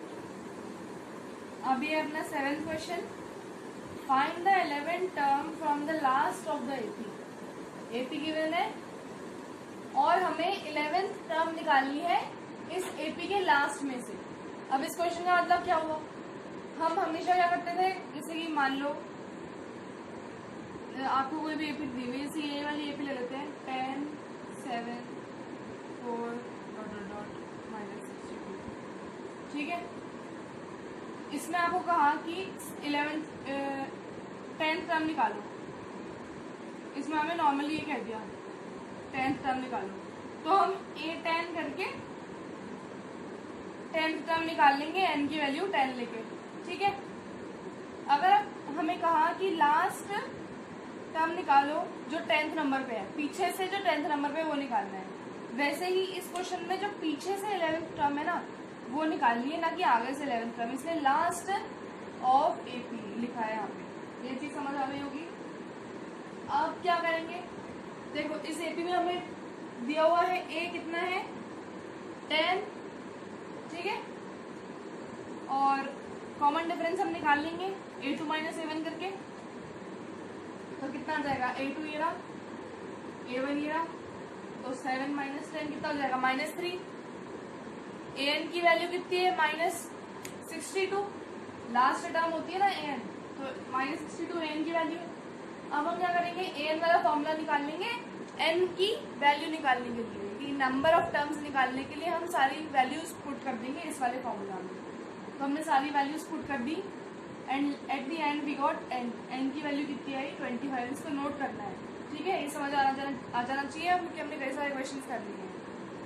अब ये अपना seventh question, find the eleventh term from the last of the AP. AP given है और हमें इलेवेंथ टर्म निकालनी है इस एपी के लास्ट में से। अब इस क्वेश्चन का मतलब क्या हुआ, हम हमेशा क्या करते थे, जैसे कि मान लो आपको कोई भी एपी दी हुई, जैसे ये वाली एपी ले लेते हैं ten seven four dot dot dot minus sixty two. ठीक है, इसमें आपको कहा कि इलेवेंथ टेंथ टर्म निकालो, इसमें हमें नॉर्मली ये कह दिया टेंथ टर्म निकालो। तो हम ए टेन करके टेंथ टर्म निकाल लेंगे एन की वैल्यू टेन लेके। ठीक है, अगर हमें कहा कि लास्ट टर्म निकालो जो टेंथ नंबर पे है, पीछे से जो टेंथ नंबर पे वो निकालना है, वैसे ही इस क्वेश्चन में जो पीछे से इलेवेंथ टर्म है ना वो निकालनी है, ना कि आगे से इलेवेंथ टर्म, इसलिए लास्ट ऑफ एपी लिखा है यहाँ पे। ये चीज समझ आ गई होगी। अब क्या करेंगे, देखो इस एपी में हमें दिया हुआ है ए कितना है टेन, ठीक है, और कॉमन डिफरेंस हम निकाल लेंगे a two minus A one करके। तो कितना आ जाएगा ए टू ये रहा, ए वन ये रहा, तो सेवन माइनस टेन कितना हो जाएगा माइनस थ्री। ए एन की वैल्यू कितनी है minus sixty two, last term होती है ना ए एन, तो minus sixty two a n की वैल्यू। अब हम क्या करेंगे, ए एन वाला फॉर्मूला निकाल लेंगे एन की वैल्यू निकालने के लिए, कि नंबर ऑफ टर्म्स निकालने के लिए हम सारी वैल्यूज पुट कर देंगे इस वाले फॉर्मूला में। तो हमने सारी वैल्यूज पुट कर दी and at the end we got n. N की वैल्यू कितनी आई ट्वेंटी फाइव, इसको नोट करना है। ठीक है, ये समझ आना जाना आ जाना चाहिए क्योंकि हमने कई सारे क्वेश्चन कर लिए हैं।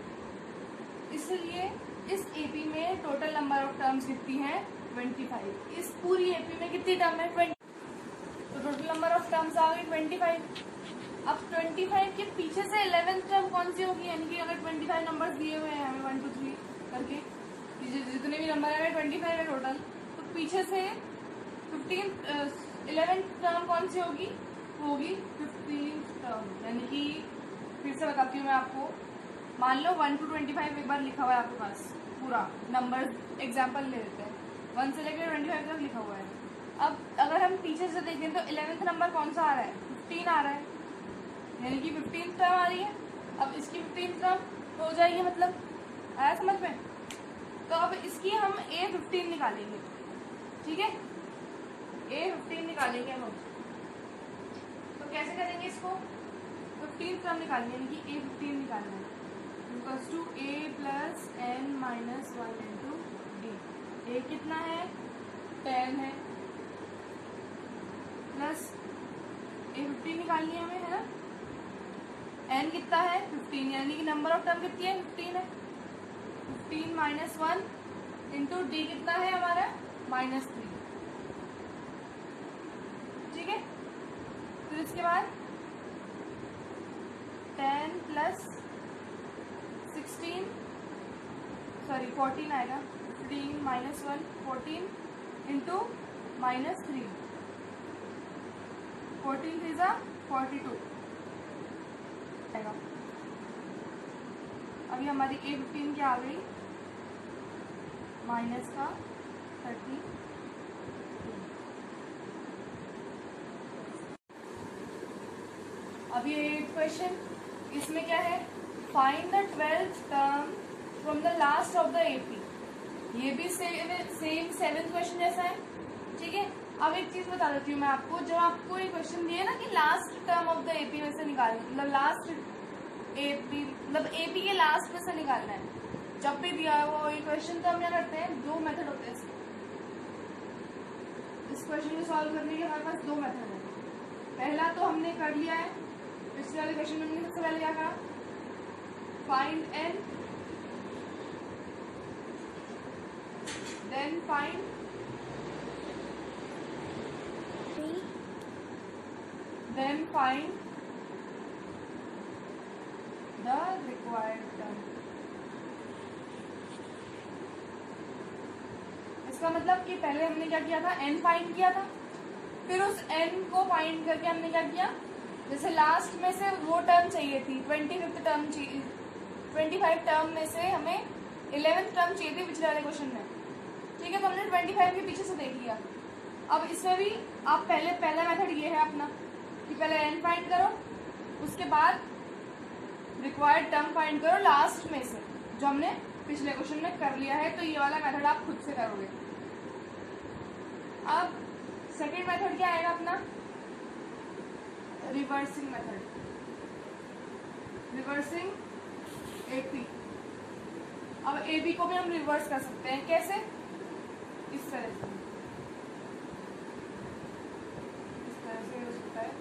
इसलिए इस एपी में टोटल नंबर ऑफ टर्म्स कितनी है ट्वेंटी फाइव। इस पूरी एपी में कितनी टर्म है ट्वेंटी, तो टोटल नंबर ऑफ टर्म्स आ गई ट्वेंटी फाइव। अब ट्वेंटी फाइव के पीछे से इलेवेंथ टर्म कौन सी होगी, यानी कि अगर ट्वेंटी फाइव नंबर दिए हुए हैं हमें वन टू थ्री करके, जितने भी नंबर है ट्वेंटी फाइव है टोटल, तो पीछे से फिफ्टीन इलेवेंथ टर्म कौन सी होगी? होगी फिफ्टीन टर्म। यानी कि फिर से बताती हूँ मैं आपको, मान लो वन टू ट्वेंटी फाइव एक बार लिखा हुआ है आपके पास, पूरा नंबर एग्जाम्पल ले लेते हैं, वन से लेकर ट्वेंटी फाइव तक लिखा हुआ है। अब अगर हम पीछे से देखें तो इलेवेंथ नंबर कौन सा आ रहा है? फिफ्टीन आ रहा है, यानी कि फिफ्टीन टर्म आ रही है। अब इसकी फिफ्टीन टर्म हो जाएगी, मतलब आया समझ में? तो अब इसकी हम ए फिफ्टीन निकालेंगे, ठीक है, ए फिफ्टीन निकालेंगे हम। तो कैसे करेंगे इसको? फिफ्टीन टर्म निकालेंगे, यानी कि ए फिफ्टीन निकालना है, equals to A plus N minus one into d. A कितना है? टेन है, प्लस ए फिफ्टीन निकालनी है हमें, है ना। एन कितना है? फिफ्टीन, यानी कि नंबर ऑफ टर्म कितनी है? फिफ्टीन है। Fifteen minus one into d कितना है हमारा? माइनस थ्री, ठीक है। फिर इसके बाद ten plus sixteen sorry fourteen आएगा, fifteen minus one fourteen into minus three, fourteen three ज़ा फोर्टी टू आएगा। अभी हमारी ए फिफ्टीन क्या आ गई? माइनस का थर्टी। अब ये क्वेश्चन, इसमें क्या है? Find the twelfth term from the last of the AP. ये भी सेम सेम सेवेंथ क्वेश्चन जैसा है, ठीक है। अब एक चीज बता देती हूँ मैं आपको, जब आपको ये क्वेश्चन दिए ना कि last term of the AP में से निकालना, मतलब लास्ट एपी मतलब एपी के लास्ट में से निकालना है, जब भी दिया है वो ये क्वेश्चन, तो हम क्या करते हैं, दो मेथड होते हैं इसके। इस क्वेश्चन को सॉल्व करने के हमारे पास दो मेथड है। पहला तो हमने कर लिया है, पिछले वाले क्वेश्चन में हमने सबसे पहले क्या कहा? Find n, then find then find the required term। इसका मतलब कि पहले हमने क्या किया था? n फाइंड किया था, फिर उस n को फाइंड करके हमने क्या किया, जैसे लास्ट में से वो टर्म चाहिए थी, ट्वेंटी फिफ्थ टर्म चाहिए, ट्वेंटी फाइव टर्म में से हमें इलेवेंथ टर्म चाहिए थी पिछले वाले क्वेश्चन में, ठीक है। तो हमने ट्वेंटी फाइव के पीछे से देख लिया। अब इसमें भी आप पहले पहला मेथड ये है अपना कि पहले n फाइंड करो, उसके बाद रिक्वायर्ड टर्म फाइंड करो लास्ट में से, जो हमने पिछले क्वेश्चन में कर लिया है। तो ये वाला मेथड आप खुद से करोगे। अब सेकेंड मेथड क्या आएगा अपना? Reversing method, reversing AP. अब एबी को भी हम रिवर्स कर सकते हैं, कैसे? इस तरह से, इस तरह से हो सकता है,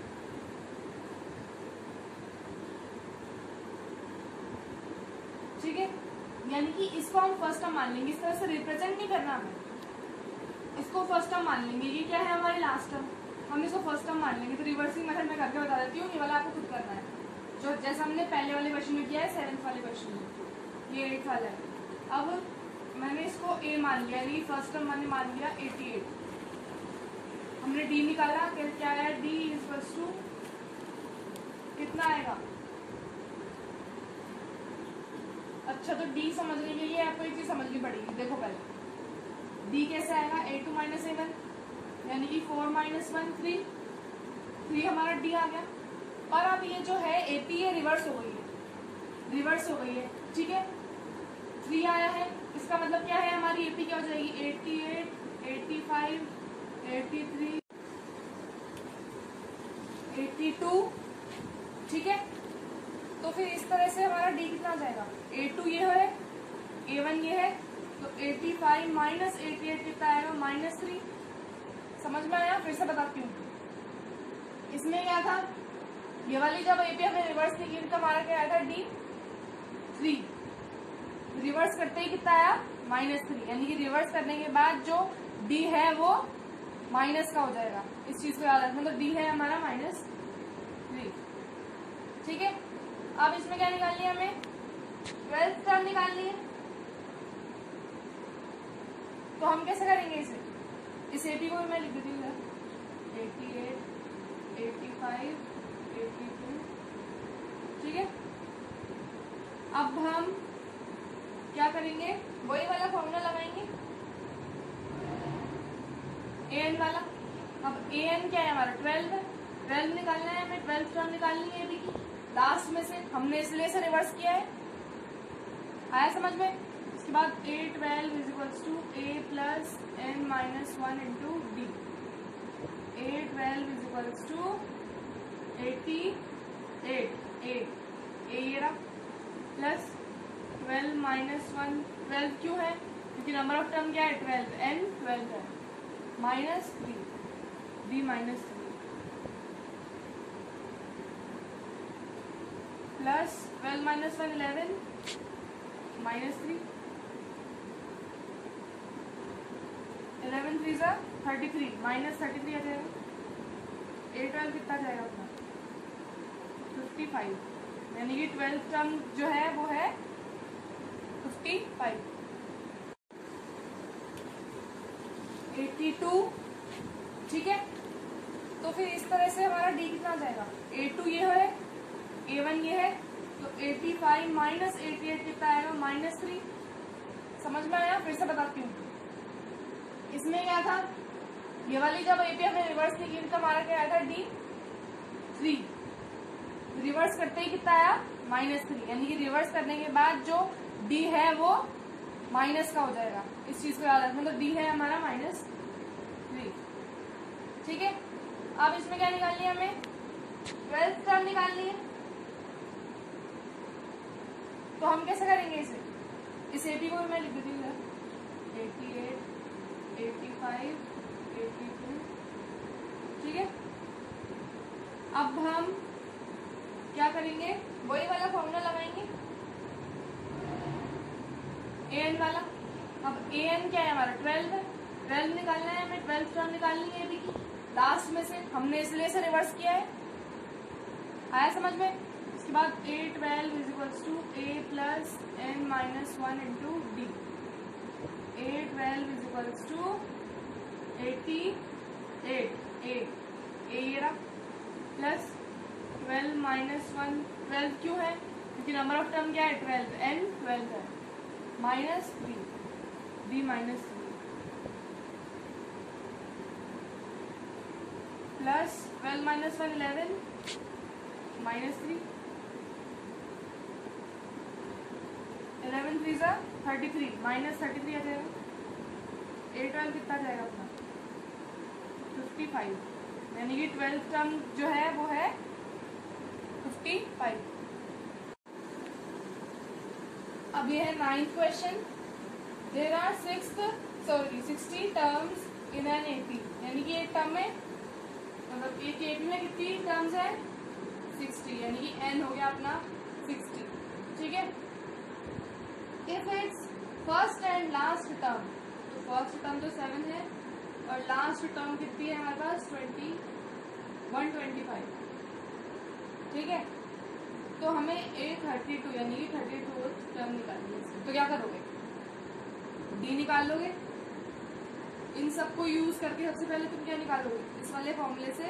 ठीक है। यानी कि इसको हम फर्स्ट टर्म मान लेंगे, इस तरह से रिप्रेजेंट नहीं करना हमें, इसको फर्स्ट टर्म मान लेंगे। ये क्या है? हमारी लास्ट टर्म, हम इसको फर्स्ट टर्म मान लेंगे। तो रिवर्सिंग मेथड में करके बता देती हूँ, ये वाला आपको खुद करना है, जो जैसा हमने पहले वाले क्वेश्चन में किया है, सेवेंथ वाले क्वेश्चन में, ये एट वाला है। अब मैंने इसको ए मान लिया, यानी फर्स्ट टर्म मैंने मान लिया एटी एट। हमने डी निकाला, क्या आया? डी इक्वल्स टू कितना आएगा? अच्छा, तो डी समझने के लिए आपको एक चीज समझनी पड़ेगी। देखो पहले डी कैसे आएगा? A two minus A one, यानी कि four minus one three, three हमारा डी आ गया। और अब ये जो है एपी ये रिवर्स हो गई है, रिवर्स हो गई है, ठीक है। थ्री आया है, इसका मतलब क्या है? हमारी एपी क्या हो जाएगी? Eighty eight, eighty five, eighty three, eighty two, ठीक है। तो फिर इस तरह से हमारा डी कितना आ जाएगा? ए टू ये है, ए वन ये है, तो eighty five minus eighty eight कितना आएगा? Minus three. समझ में आया? फिर से बताती हूँ, इसमें क्या था? ये वाली जब एपी हमें रिवर्स नहीं की तो हमारा क्या आया था? D three. रिवर्स करते ही कितना आया? माइनस थ्री, यानी कि रिवर्स करने के बाद जो डी है वो माइनस का हो जाएगा। इस चीज को याद रखना। तो डी है हमारा माइनस थ्री, ठीक है। अब इसमें क्या निकालनी है हमें? ट्वेल्थ टर्म निकालनी है। तो हम कैसे करेंगे इसे? इस एटी को मैं लिख देती हूँ eighty eight, eighty five, eighty two. ठीक है, अब हम क्या करेंगे, वही वाला फॉर्मूला लगाएंगे ए एन वाला। अब ए एन क्या है हमारा ट्वेल्व है, ट्वेल्व निकालना है हमें, ट्वेल्व टर्म निकालनी है अभी की लास्ट में से, हमने इसलिए से रिवर्स किया है। आया समझ में? इसके बाद a twelve is equals to A plus N minus one into d. A twelve is equals to eighty eight, a a ये रहा, plus twelve minus one, twelve क्यों है क्योंकि नंबर ऑफ टर्म क्या है ट्वेल्व, एन ट्वेल्व है, minus three, d minus three, plus twelve minus one eleven, minus three, eleven three सा thirty three, minus thirty three आ जाएगा। ए ट्वेल्व कितना जाएगा अपना फिफ्टी फाइव, यानी कि ट्वेल्व टर्म जो है वो है फिफ्टी फाइव। एटी टू, ठीक है, तो फिर इस तरह से हमारा डी कितना आ जाएगा, ए टू ये है, ए वन ये है, तो eighty five minus eighty eight कितना आएगा, माइनस थ्री। समझ में आया? फिर से बताती हूँ, इसमें क्या था, ये वाली जब एपी हमने रिवर्स की तो हमारा क्या आया था डी थ्री, रिवर्स करते ही कितना आया माइनस थ्री, यानी कि रिवर्स करने के बाद जो डी है वो माइनस का हो जाएगा। इस चीज को याद रखना, तो डी है हमारा माइनस थ्री। ठीक है, अब इसमें क्या निकालनी है हमें, ट्वेल्थ टर्म निकालनी है। तो हम कैसे करेंगे इसे, इस एटी को मैं लिख देती हूँ eighty eight, eighty five, eighty two. ठीक है, अब हम क्या करेंगे, वही वाला फॉर्मूला लगाएंगे ए एन वाला। अब ए एन क्या है हमारा ट्वेल्व है, ट्वेल्व निकालना है हमें, ट्वेल्व टर्म निकालनी है अभी की लास्ट में से, हमने इसलिए से रिवर्स किया है। आया समझ में? इसके बाद a twelve is equals to A plus N minus one into d. A twelve is equals to eighty eight, a a ये रहा, plus twelve minus one, twelve क्यों है क्योंकि नंबर ऑफ टर्म क्या है ट्वेल्व, एन ट्वेल्व है, minus three, d minus three, plus twelve minus one eleven, minus three, eleven three सा thirty three, minus thirty three आ जाएगा। ए ट्वेल्व कितना जाएगा अपना फिफ्टी फाइव, यानी कि ट्वेल्व टर्म जो है वो है फिफ्टी फाइव। अब ये है ninth question. There are six sorry sixty terms in an AP, यानी कि एक टर्म में मतलब एक एपी में कितनी टर्म्स है सिक्सटी, यानी कि एन हो गया अपना सिक्सटी। ठीक है, if it's first and last term, तो फर्स्ट टर्म तो सेवन है और लास्ट टर्म कितनी है हमारे पास ट्वेंटी वन ट्वेंटी फाइव। ठीक है, तो हमें ए थर्टी टू यानी कि थर्टी टू टर्म निकालनी है। तो क्या करोगे, डी निकाल लोगे। इन सबको यूज करके सबसे पहले तुम क्या निकालोगे, इस वाले फॉर्मूले से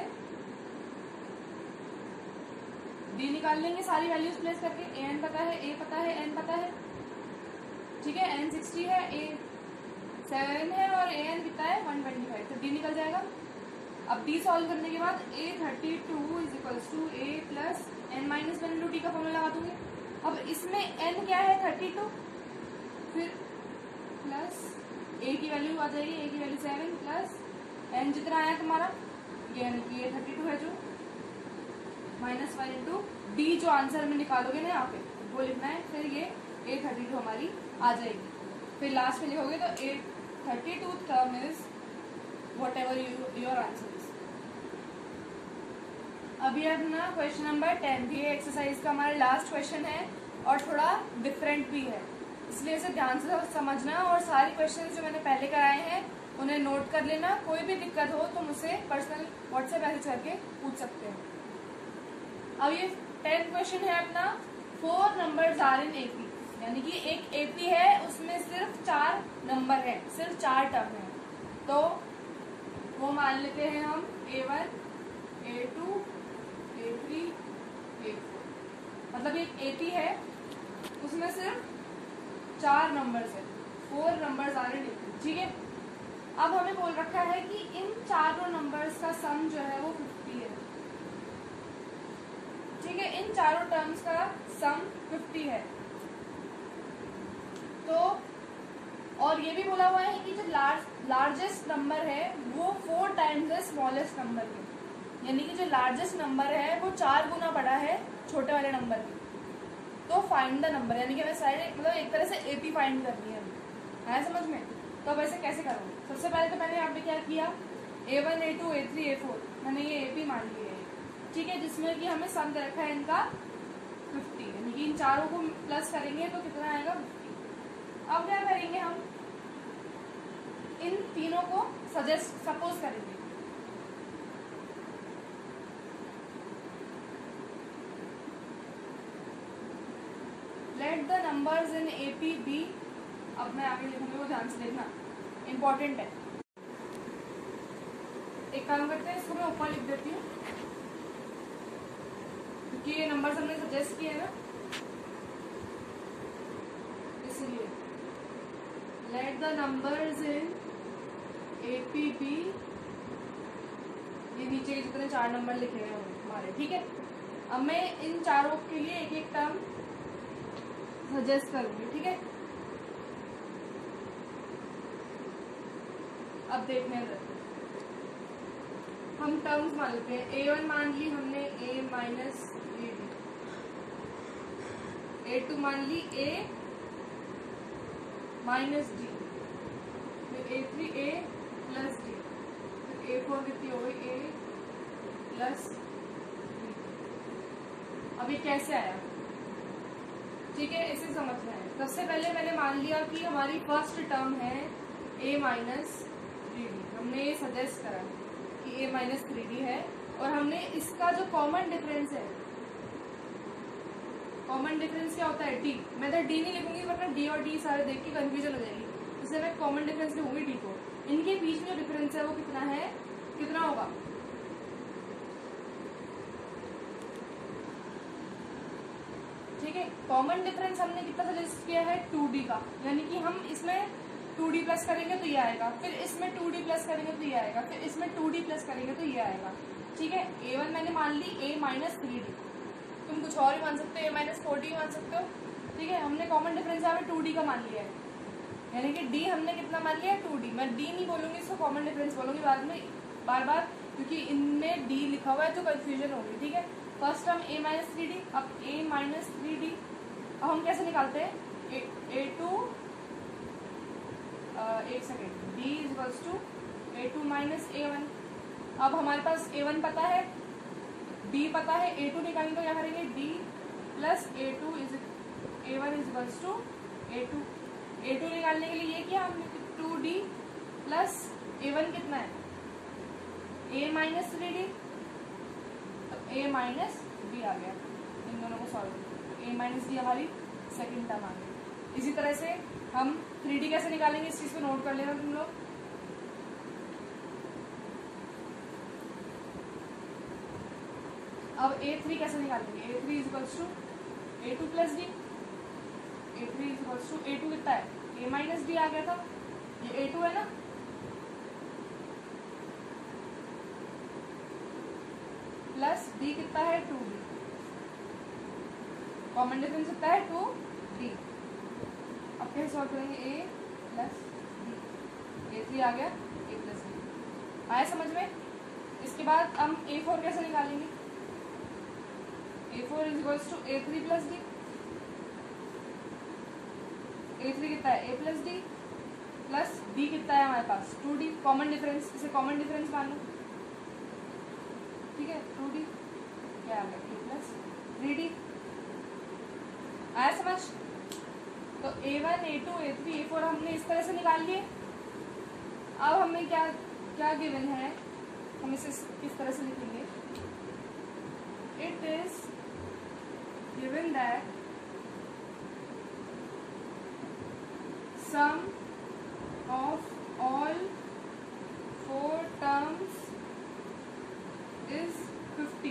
डी निकाल लेंगे सारी वैल्यूज प्लेस करके। ए एन पता है, ए पता है, एन पता है। ठीक है, एन सिक्सटी है, ए सेवन है और ए एन कितना है वन ट्वेंटी फाइव, तो डी निकल जाएगा। अब डी सॉल्व करने के बाद a thirty two is equals to A plus N minus one into d का फॉर्मूला लगा दूंगी। अब इसमें एन क्या है थर्टी टू, फिर प्लस ए की वैल्यू आ जाएगी, ए की वैल्यू सेवन प्लस एन जितना आया तुम्हारा ये ये थर्टी टू है जो माइनस वन इंटू डी जो आंसर में निकालोगे ना यहाँ पे वो लिखना है। फिर ये ए थर्टी टू हमारी आ जाएगी। फिर लास्ट में लिखोगे तो a thirty two term is whatever your answer is. अभी अपना क्वेश्चन नंबर टेन, ये एक्सरसाइज का हमारा लास्ट क्वेश्चन है और थोड़ा डिफरेंट भी है, इसलिए इसे ध्यान से समझना और सारे क्वेश्चन जो मैंने पहले कराए हैं उन्हें नोट कर लेना। कोई भी दिक्कत हो तो मुझसे पर्सनल व्हाट्सएप मैसेज करके पूछ सकते हैं। अब ये टेंथ क्वेश्चन है अपना, four numbers are in AP, यानी कि एक एपी है उसमें सिर्फ चार नंबर है, सिर्फ चार टर्म है। तो वो मान लेते हैं हम a one, A two, a three, a four. मतलब एक ए पी है, उसमें सिर्फ चार नंबर्स है, फोर नंबर्स आ रहे हैं, ठीक है। अब हमें बोल रखा है कि इन चारों नंबर्स का सम जो है वो फिफ्टी है, ठीक है। इन चारों टर्म्स का सम फिफ्टी है। तो और ये भी बोला हुआ है कि जो लार्ज लार्जेस्ट नंबर है वो फोर टाइम्स है स्मॉलेस्ट नंबर के, यानी कि जो लार्जेस्ट नंबर है वो चार गुना बड़ा है छोटे वाले नंबर के। तो फाइंड द नंबर, यानी कि हमें साइड मतलब एक तरह से एपी फाइंड करनी है, है समझ में। तो अब ऐसे कैसे करूँ? सबसे पहले तो मैंने यहाँ पे क्या किया, a one, A two, a three, a four, मैंने ये एपी मान लिया है, ठीक है, जिसमें कि हमें सम दे रखा है इनका फिफ्टी, यानी कि इन चारों को प्लस करेंगे तो कितना आएगा फिफ्टी। अब क्या करेंगे, हम इन तीनों को सजेस्ट सपोज करेंगे। Let the numbers in AP be, अब मैं आगे लिखूंगी वो ध्यान से देखना, इम्पोर्टेंट है। एक काम करते हैं, इसको मैं ऊपर लिख देती हूँ क्योंकि ये नंबर्स हमने सजेस्ट किए ना, इसलिए let the numbers in AP be, ये नीचे के जितने चार नंबर लिखे हैं हमारे, ठीक है। अब मैं इन चारों के लिए एक एक टर्म सजेस्ट करूंगी, ठीक है। अब देखने हैं, हम टर्म्स मान लेते हैं। ए वन मान ली हमने, a minus a d, a two मान ली ए माइनस डी, फिर a three a plus d, फिर ए फोर कितनी हो गई, ए प्लस डी। अब ये कैसे आया, ठीक है, इसे समझना है। सबसे पहले मैंने मान लिया कि हमारी फर्स्ट टर्म है ए माइनस थ्री डी, हमने ये सजेस्ट करा कि ए माइनस थ्री डी है, और हमने इसका जो कॉमन डिफरेंस है, कॉमन डिफरेंस क्या होता है, डी। मैं तो डी नहीं लिखूंगी वरना डी और डी सारे देख के कंफ्यूजन हो जाएगी, इसलिए मैं कॉमन डिफरेंस लिखूंगी डी को। इनके बीच में जो डिफरेंस है वो कितना है, कितना होगा, ठीक है। कॉमन डिफरेंस हमने कितना सजेस्ट किया है, टू डी का, यानी कि हम इसमें टू डी प्लस करेंगे तो ये आएगा, फिर इसमें टू डी प्लस करेंगे तो ये आएगा, फिर इसमें टू डी प्लस करेंगे तो ये आएगा, ठीक है। ए वन मैंने मान ली ए माइनस थ्री डी, तुम कुछ और ही मान सकते हो, ए माइनस फोर डी मान सकते हो, ठीक है। हमने कॉमन डिफरेंस यहाँ पे टू डी का मान लिया है, यानी कि डी हमने कितना मान लिया है, टू डी। मैं डी नहीं बोलूंगी, इसको कॉमन डिफरेंस बोलूंगी बाद में बार बार, क्योंकि इनमें डी लिखा हुआ है तो कंफ्यूजन होगी, ठीक है। First term a minus three d, अब ए माइनस थ्री डी, अब हम कैसे निकालते हैं, ए टू, एक second, d is equals to a two minus A one. अब हमारे पास ए वन पता है, डी पता है, ए टू निकालेंगे तो क्या करेंगे, d plus a two is a one is equals to a two. A two निकालने के लिए ये किया हमने, two d plus a one कितना है, a minus three d, a minus d आ गया। इन दोनों को सॉल्व, ए माइनस डी हमारी सेकेंड टर्म आ गई। इसी तरह से हम थ्री डी कैसे निकालेंगे, इस चीज को नोट कर लेना तुम लोग। अब ए थ्री कैसे निकालेंगे, a three is equals to a two plus d, a three is equals to a two कितना है, ए माइनस डी आ गया था, ये ए टू है ना, प्लस डी कितना है, टू डी, कॉमन डिफरेंस कितना है, टू डी। अब कैसे सॉल्व करेंगे, a plus d, a three आ गया, ए प्लस डी आया समझ में। इसके बाद हम ए फोर कैसे निकालेंगे, a four is equals to a three plus d, a three कितना है, a plus d, plus d कितना है हमारे पास, टू डी, कॉमन डिफरेंस, इसे कॉमन डिफरेंस मान लो, ठीक है, टू डी क्या आ गया, ए प्लस थ्री डी आया समझ। तो a one, A two, a three, a four हमने इस तरह से निकाल लिए। अब हमें क्या क्या गिवन है, हम इसे किस तरह से लिखेंगे, it is given that sum of all four terms is fifty.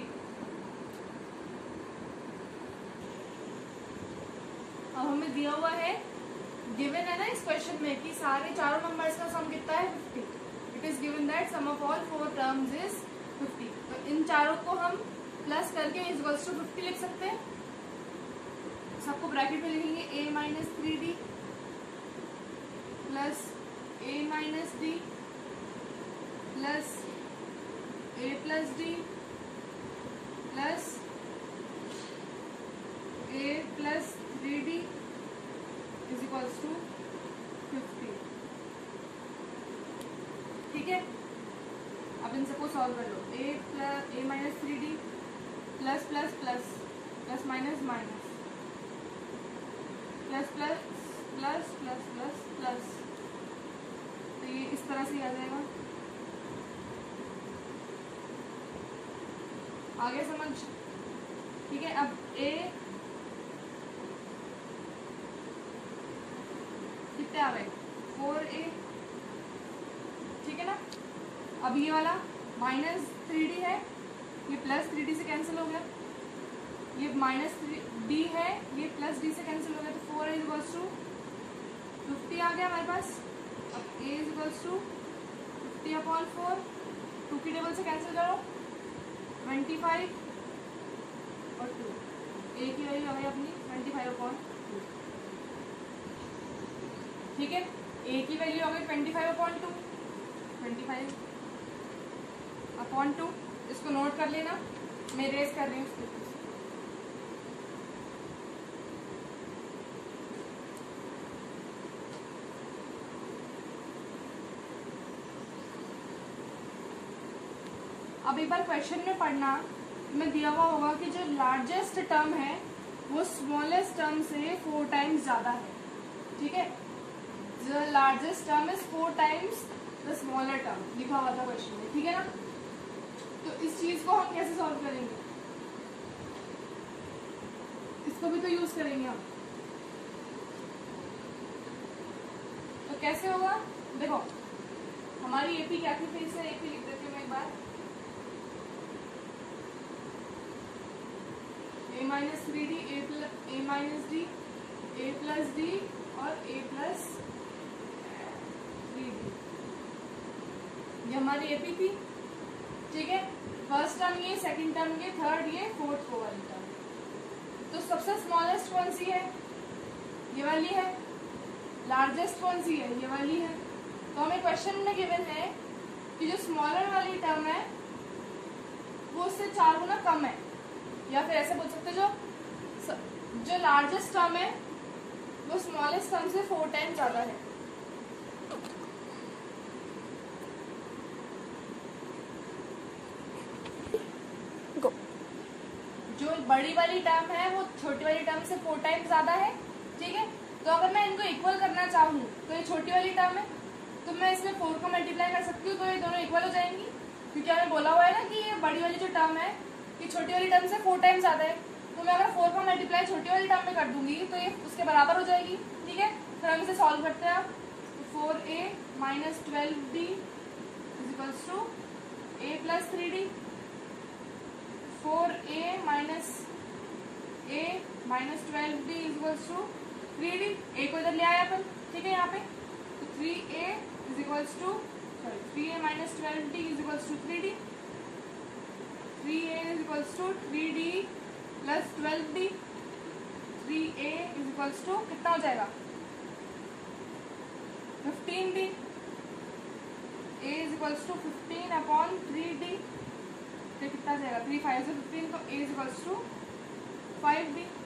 अब हमें दिया हुआ है, गिवन है ना इस क्वेश्चन में कि सारे चारों नंबर्स का सम कितना है fifty. It is given that sum of all four terms is fifty. तो इन चारों को हम प्लस करके इज इक्वल्स टू फिफ्टी लिख सकते हैं. सबको ब्रैकेट में लिखेंगे a minus three d plus a minus d plus a plus d plus a plus three d is equals to fifty. ठीक है, अब इन सबको सॉल्व कर लो. A plus a minus three d plus plus plus plus minus minus plus plus plus plus plus plus. तो ये इस तरह से आ जाएगा. आगे समझ. ठीक है, अब ए कितने आ गए, फोर ए. ठीक है ना. अब ये वाला माइनस थ्री डी है, ये प्लस थ्री डी से कैंसिल हो गया. ये माइनस डी है, ये प्लस डी से कैंसिल हो गया. तो four is equals to fifty आ गया हमारे पास. अब a is equals to fifty upon four. Two की टेबल से कैंसिल करो, ट्वेंटी फाइव और टू. ए की वैल्यू आ गई अपनी ट्वेंटी फाइव अपॉन टू. ठीक है, ए की वैल्यू आ गई twenty five upon two. Twenty five upon two, इसको नोट कर लेना, मैं रेस कर रही हूँ उसको. अब एक बार क्वेश्चन में पढ़ना में दिया हुआ होगा कि जो लार्जेस्ट टर्म है वो स्मॉलेस्ट टर्म से फोर टाइम्स ज़्यादा है. ठीक है, the largest term is four times the smaller term लिखा हुआ था क्वेश्चन में. ठीक है ना. तो इस चीज को हम कैसे सॉल्व करेंगे, इसको भी तो यूज करेंगे हम. तो कैसे होगा, देखो हमारी एपी क्या थी, फिर से एपी लिख देती हूँ मैं एक बार. A minus three d a plus a minus d a plus d और ए प्लस थ्री डी, ये हमारी एपी थी. ठीक है, फर्स्ट टर्म ये, सेकंड टर्म ये, थर्ड ये, फोर्थ वो वाली टर्म. तो सबसे स्मॉलेस्ट कौन सी है, ये वाली है. लार्जेस्ट कौन सी है, ये वाली है. तो हमें क्वेश्चन में गिवन है कि जो स्मॉलर वाली टर्म है वो उससे चार गुना कम है, या फिर ऐसे बोल सकते जो जो लार्जेस्ट टर्म है वो स्मॉलेस्ट टर्म से फोर टाइम ज्यादा है. जो बड़ी वाली टर्म है वो छोटी वाली टर्म से फोर टाइम ज्यादा है. ठीक है, तो अगर मैं इनको इक्वल करना चाहूँ तो ये छोटी वाली टर्म है, तो मैं इसमें फोर को मल्टीप्लाई कर सकती हूँ, तो ये दोनों इक्वल हो जाएंगी. क्योंकि हमें बोला हुआ है ना कि ये बड़ी वाली जो टर्म है ये छोटी वाली टर्म से फोर टाइम ज्यादा है. तो मैं अगर फोर का मल्टीप्लाई छोटी वाली टर्म में कर दूंगी तो ये उसके बराबर हो जाएगी. ठीक है, फिर हम इसे सॉल्व करते हैं. Four a minus twelve d is equals to A plus three d. Four a minus a minus twelve d is equals to three d. A को इधर ले आया अपन. ठीक है, यहाँ पे तो three a is equals to sorry three a minus twelve d is equals to three d. Three a is equals to three d plus twelve d. Three a is equals to कितना हो जाएगा, fifteen d. A is equals to fifteen upon three d. तो कितना जाएगा, three five से fifteen, तो a is equals to five d.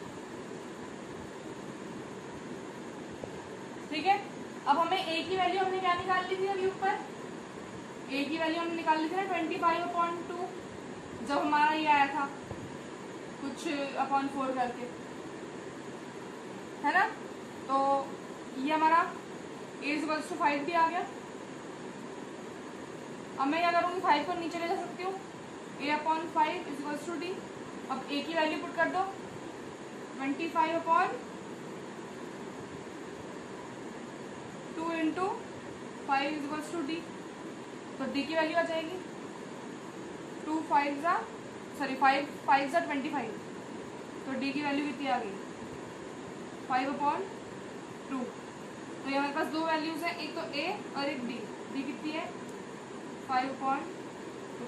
ठीक है, अब हमें ए की वैल्यू हमने क्या निकाल ली थी अभी ऊपर, ए की वैल्यू हमने निकाल ली थी ना ट्वेंटी फाइव अपॉन टू, जब हमारा ये आया था कुछ अपॉन फोर करके, है ना. तो ये हमारा a is equals to five d आ गया. अब मैं क्या करूँगी, फाइव को नीचे ले जा सकती हूँ. A upon five is equals to d. अब ए की वैल्यू पुट कर दो, twenty five upon two into five is equals to d. तो डी की वैल्यू आ जाएगी टू फाइव ज़ा सॉरी फाइव फाइव ज़ा ट्वेंटी फाइव, तो डी की वैल्यू कितनी आ गई फाइव अपॉन टू। तो ये हमारे पास दो वैल्यूज हैं, एक तो ए और एक डी। डी कितनी है फाइव अपॉन टू।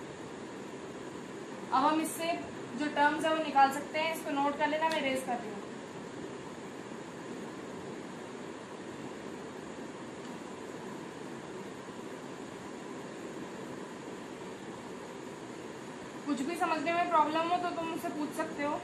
अब हम इससे जो टर्म्स है वो निकाल सकते हैं, इसको नोट कर लेना, मैं रेज कर रही हूँ। कुछ भी समझने में प्रॉब्लम हो तो तुम मुझसे पूछ सकते हो।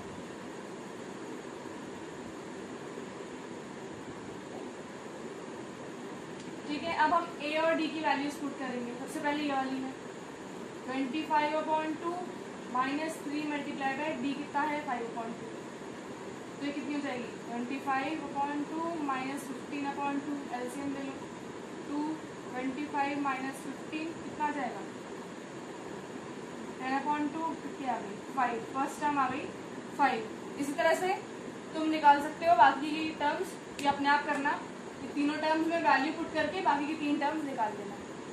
ठीक है, अब हम ए और डी की वैल्यूज पुट करेंगे। सबसे पहले ये वाली है twenty five upon two minus three multiply by d कितना है फाइव अपॉन टू, तो ये कितनी हो जाएगी twenty five upon two minus fifteen upon two, LCM ले लो, two twenty five minus fifteen कितना आ जाएगा टेन अपॉन टू, कितनी आ गई फाइव, फर्स्ट टर्म आ गई फाइव। इसी तरह से तुम निकाल सकते हो बाकी की टर्म्स, ये अपने आप करना, ये तीनों टर्म्स में वैल्यू पुट करके बाकी की तीन टर्म्स निकाल देना।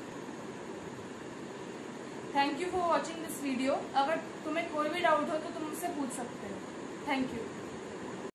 Thank you for watching this video. अगर तुम्हें कोई भी डाउट हो तो तुम मुझसे पूछ सकते हो। Thank you.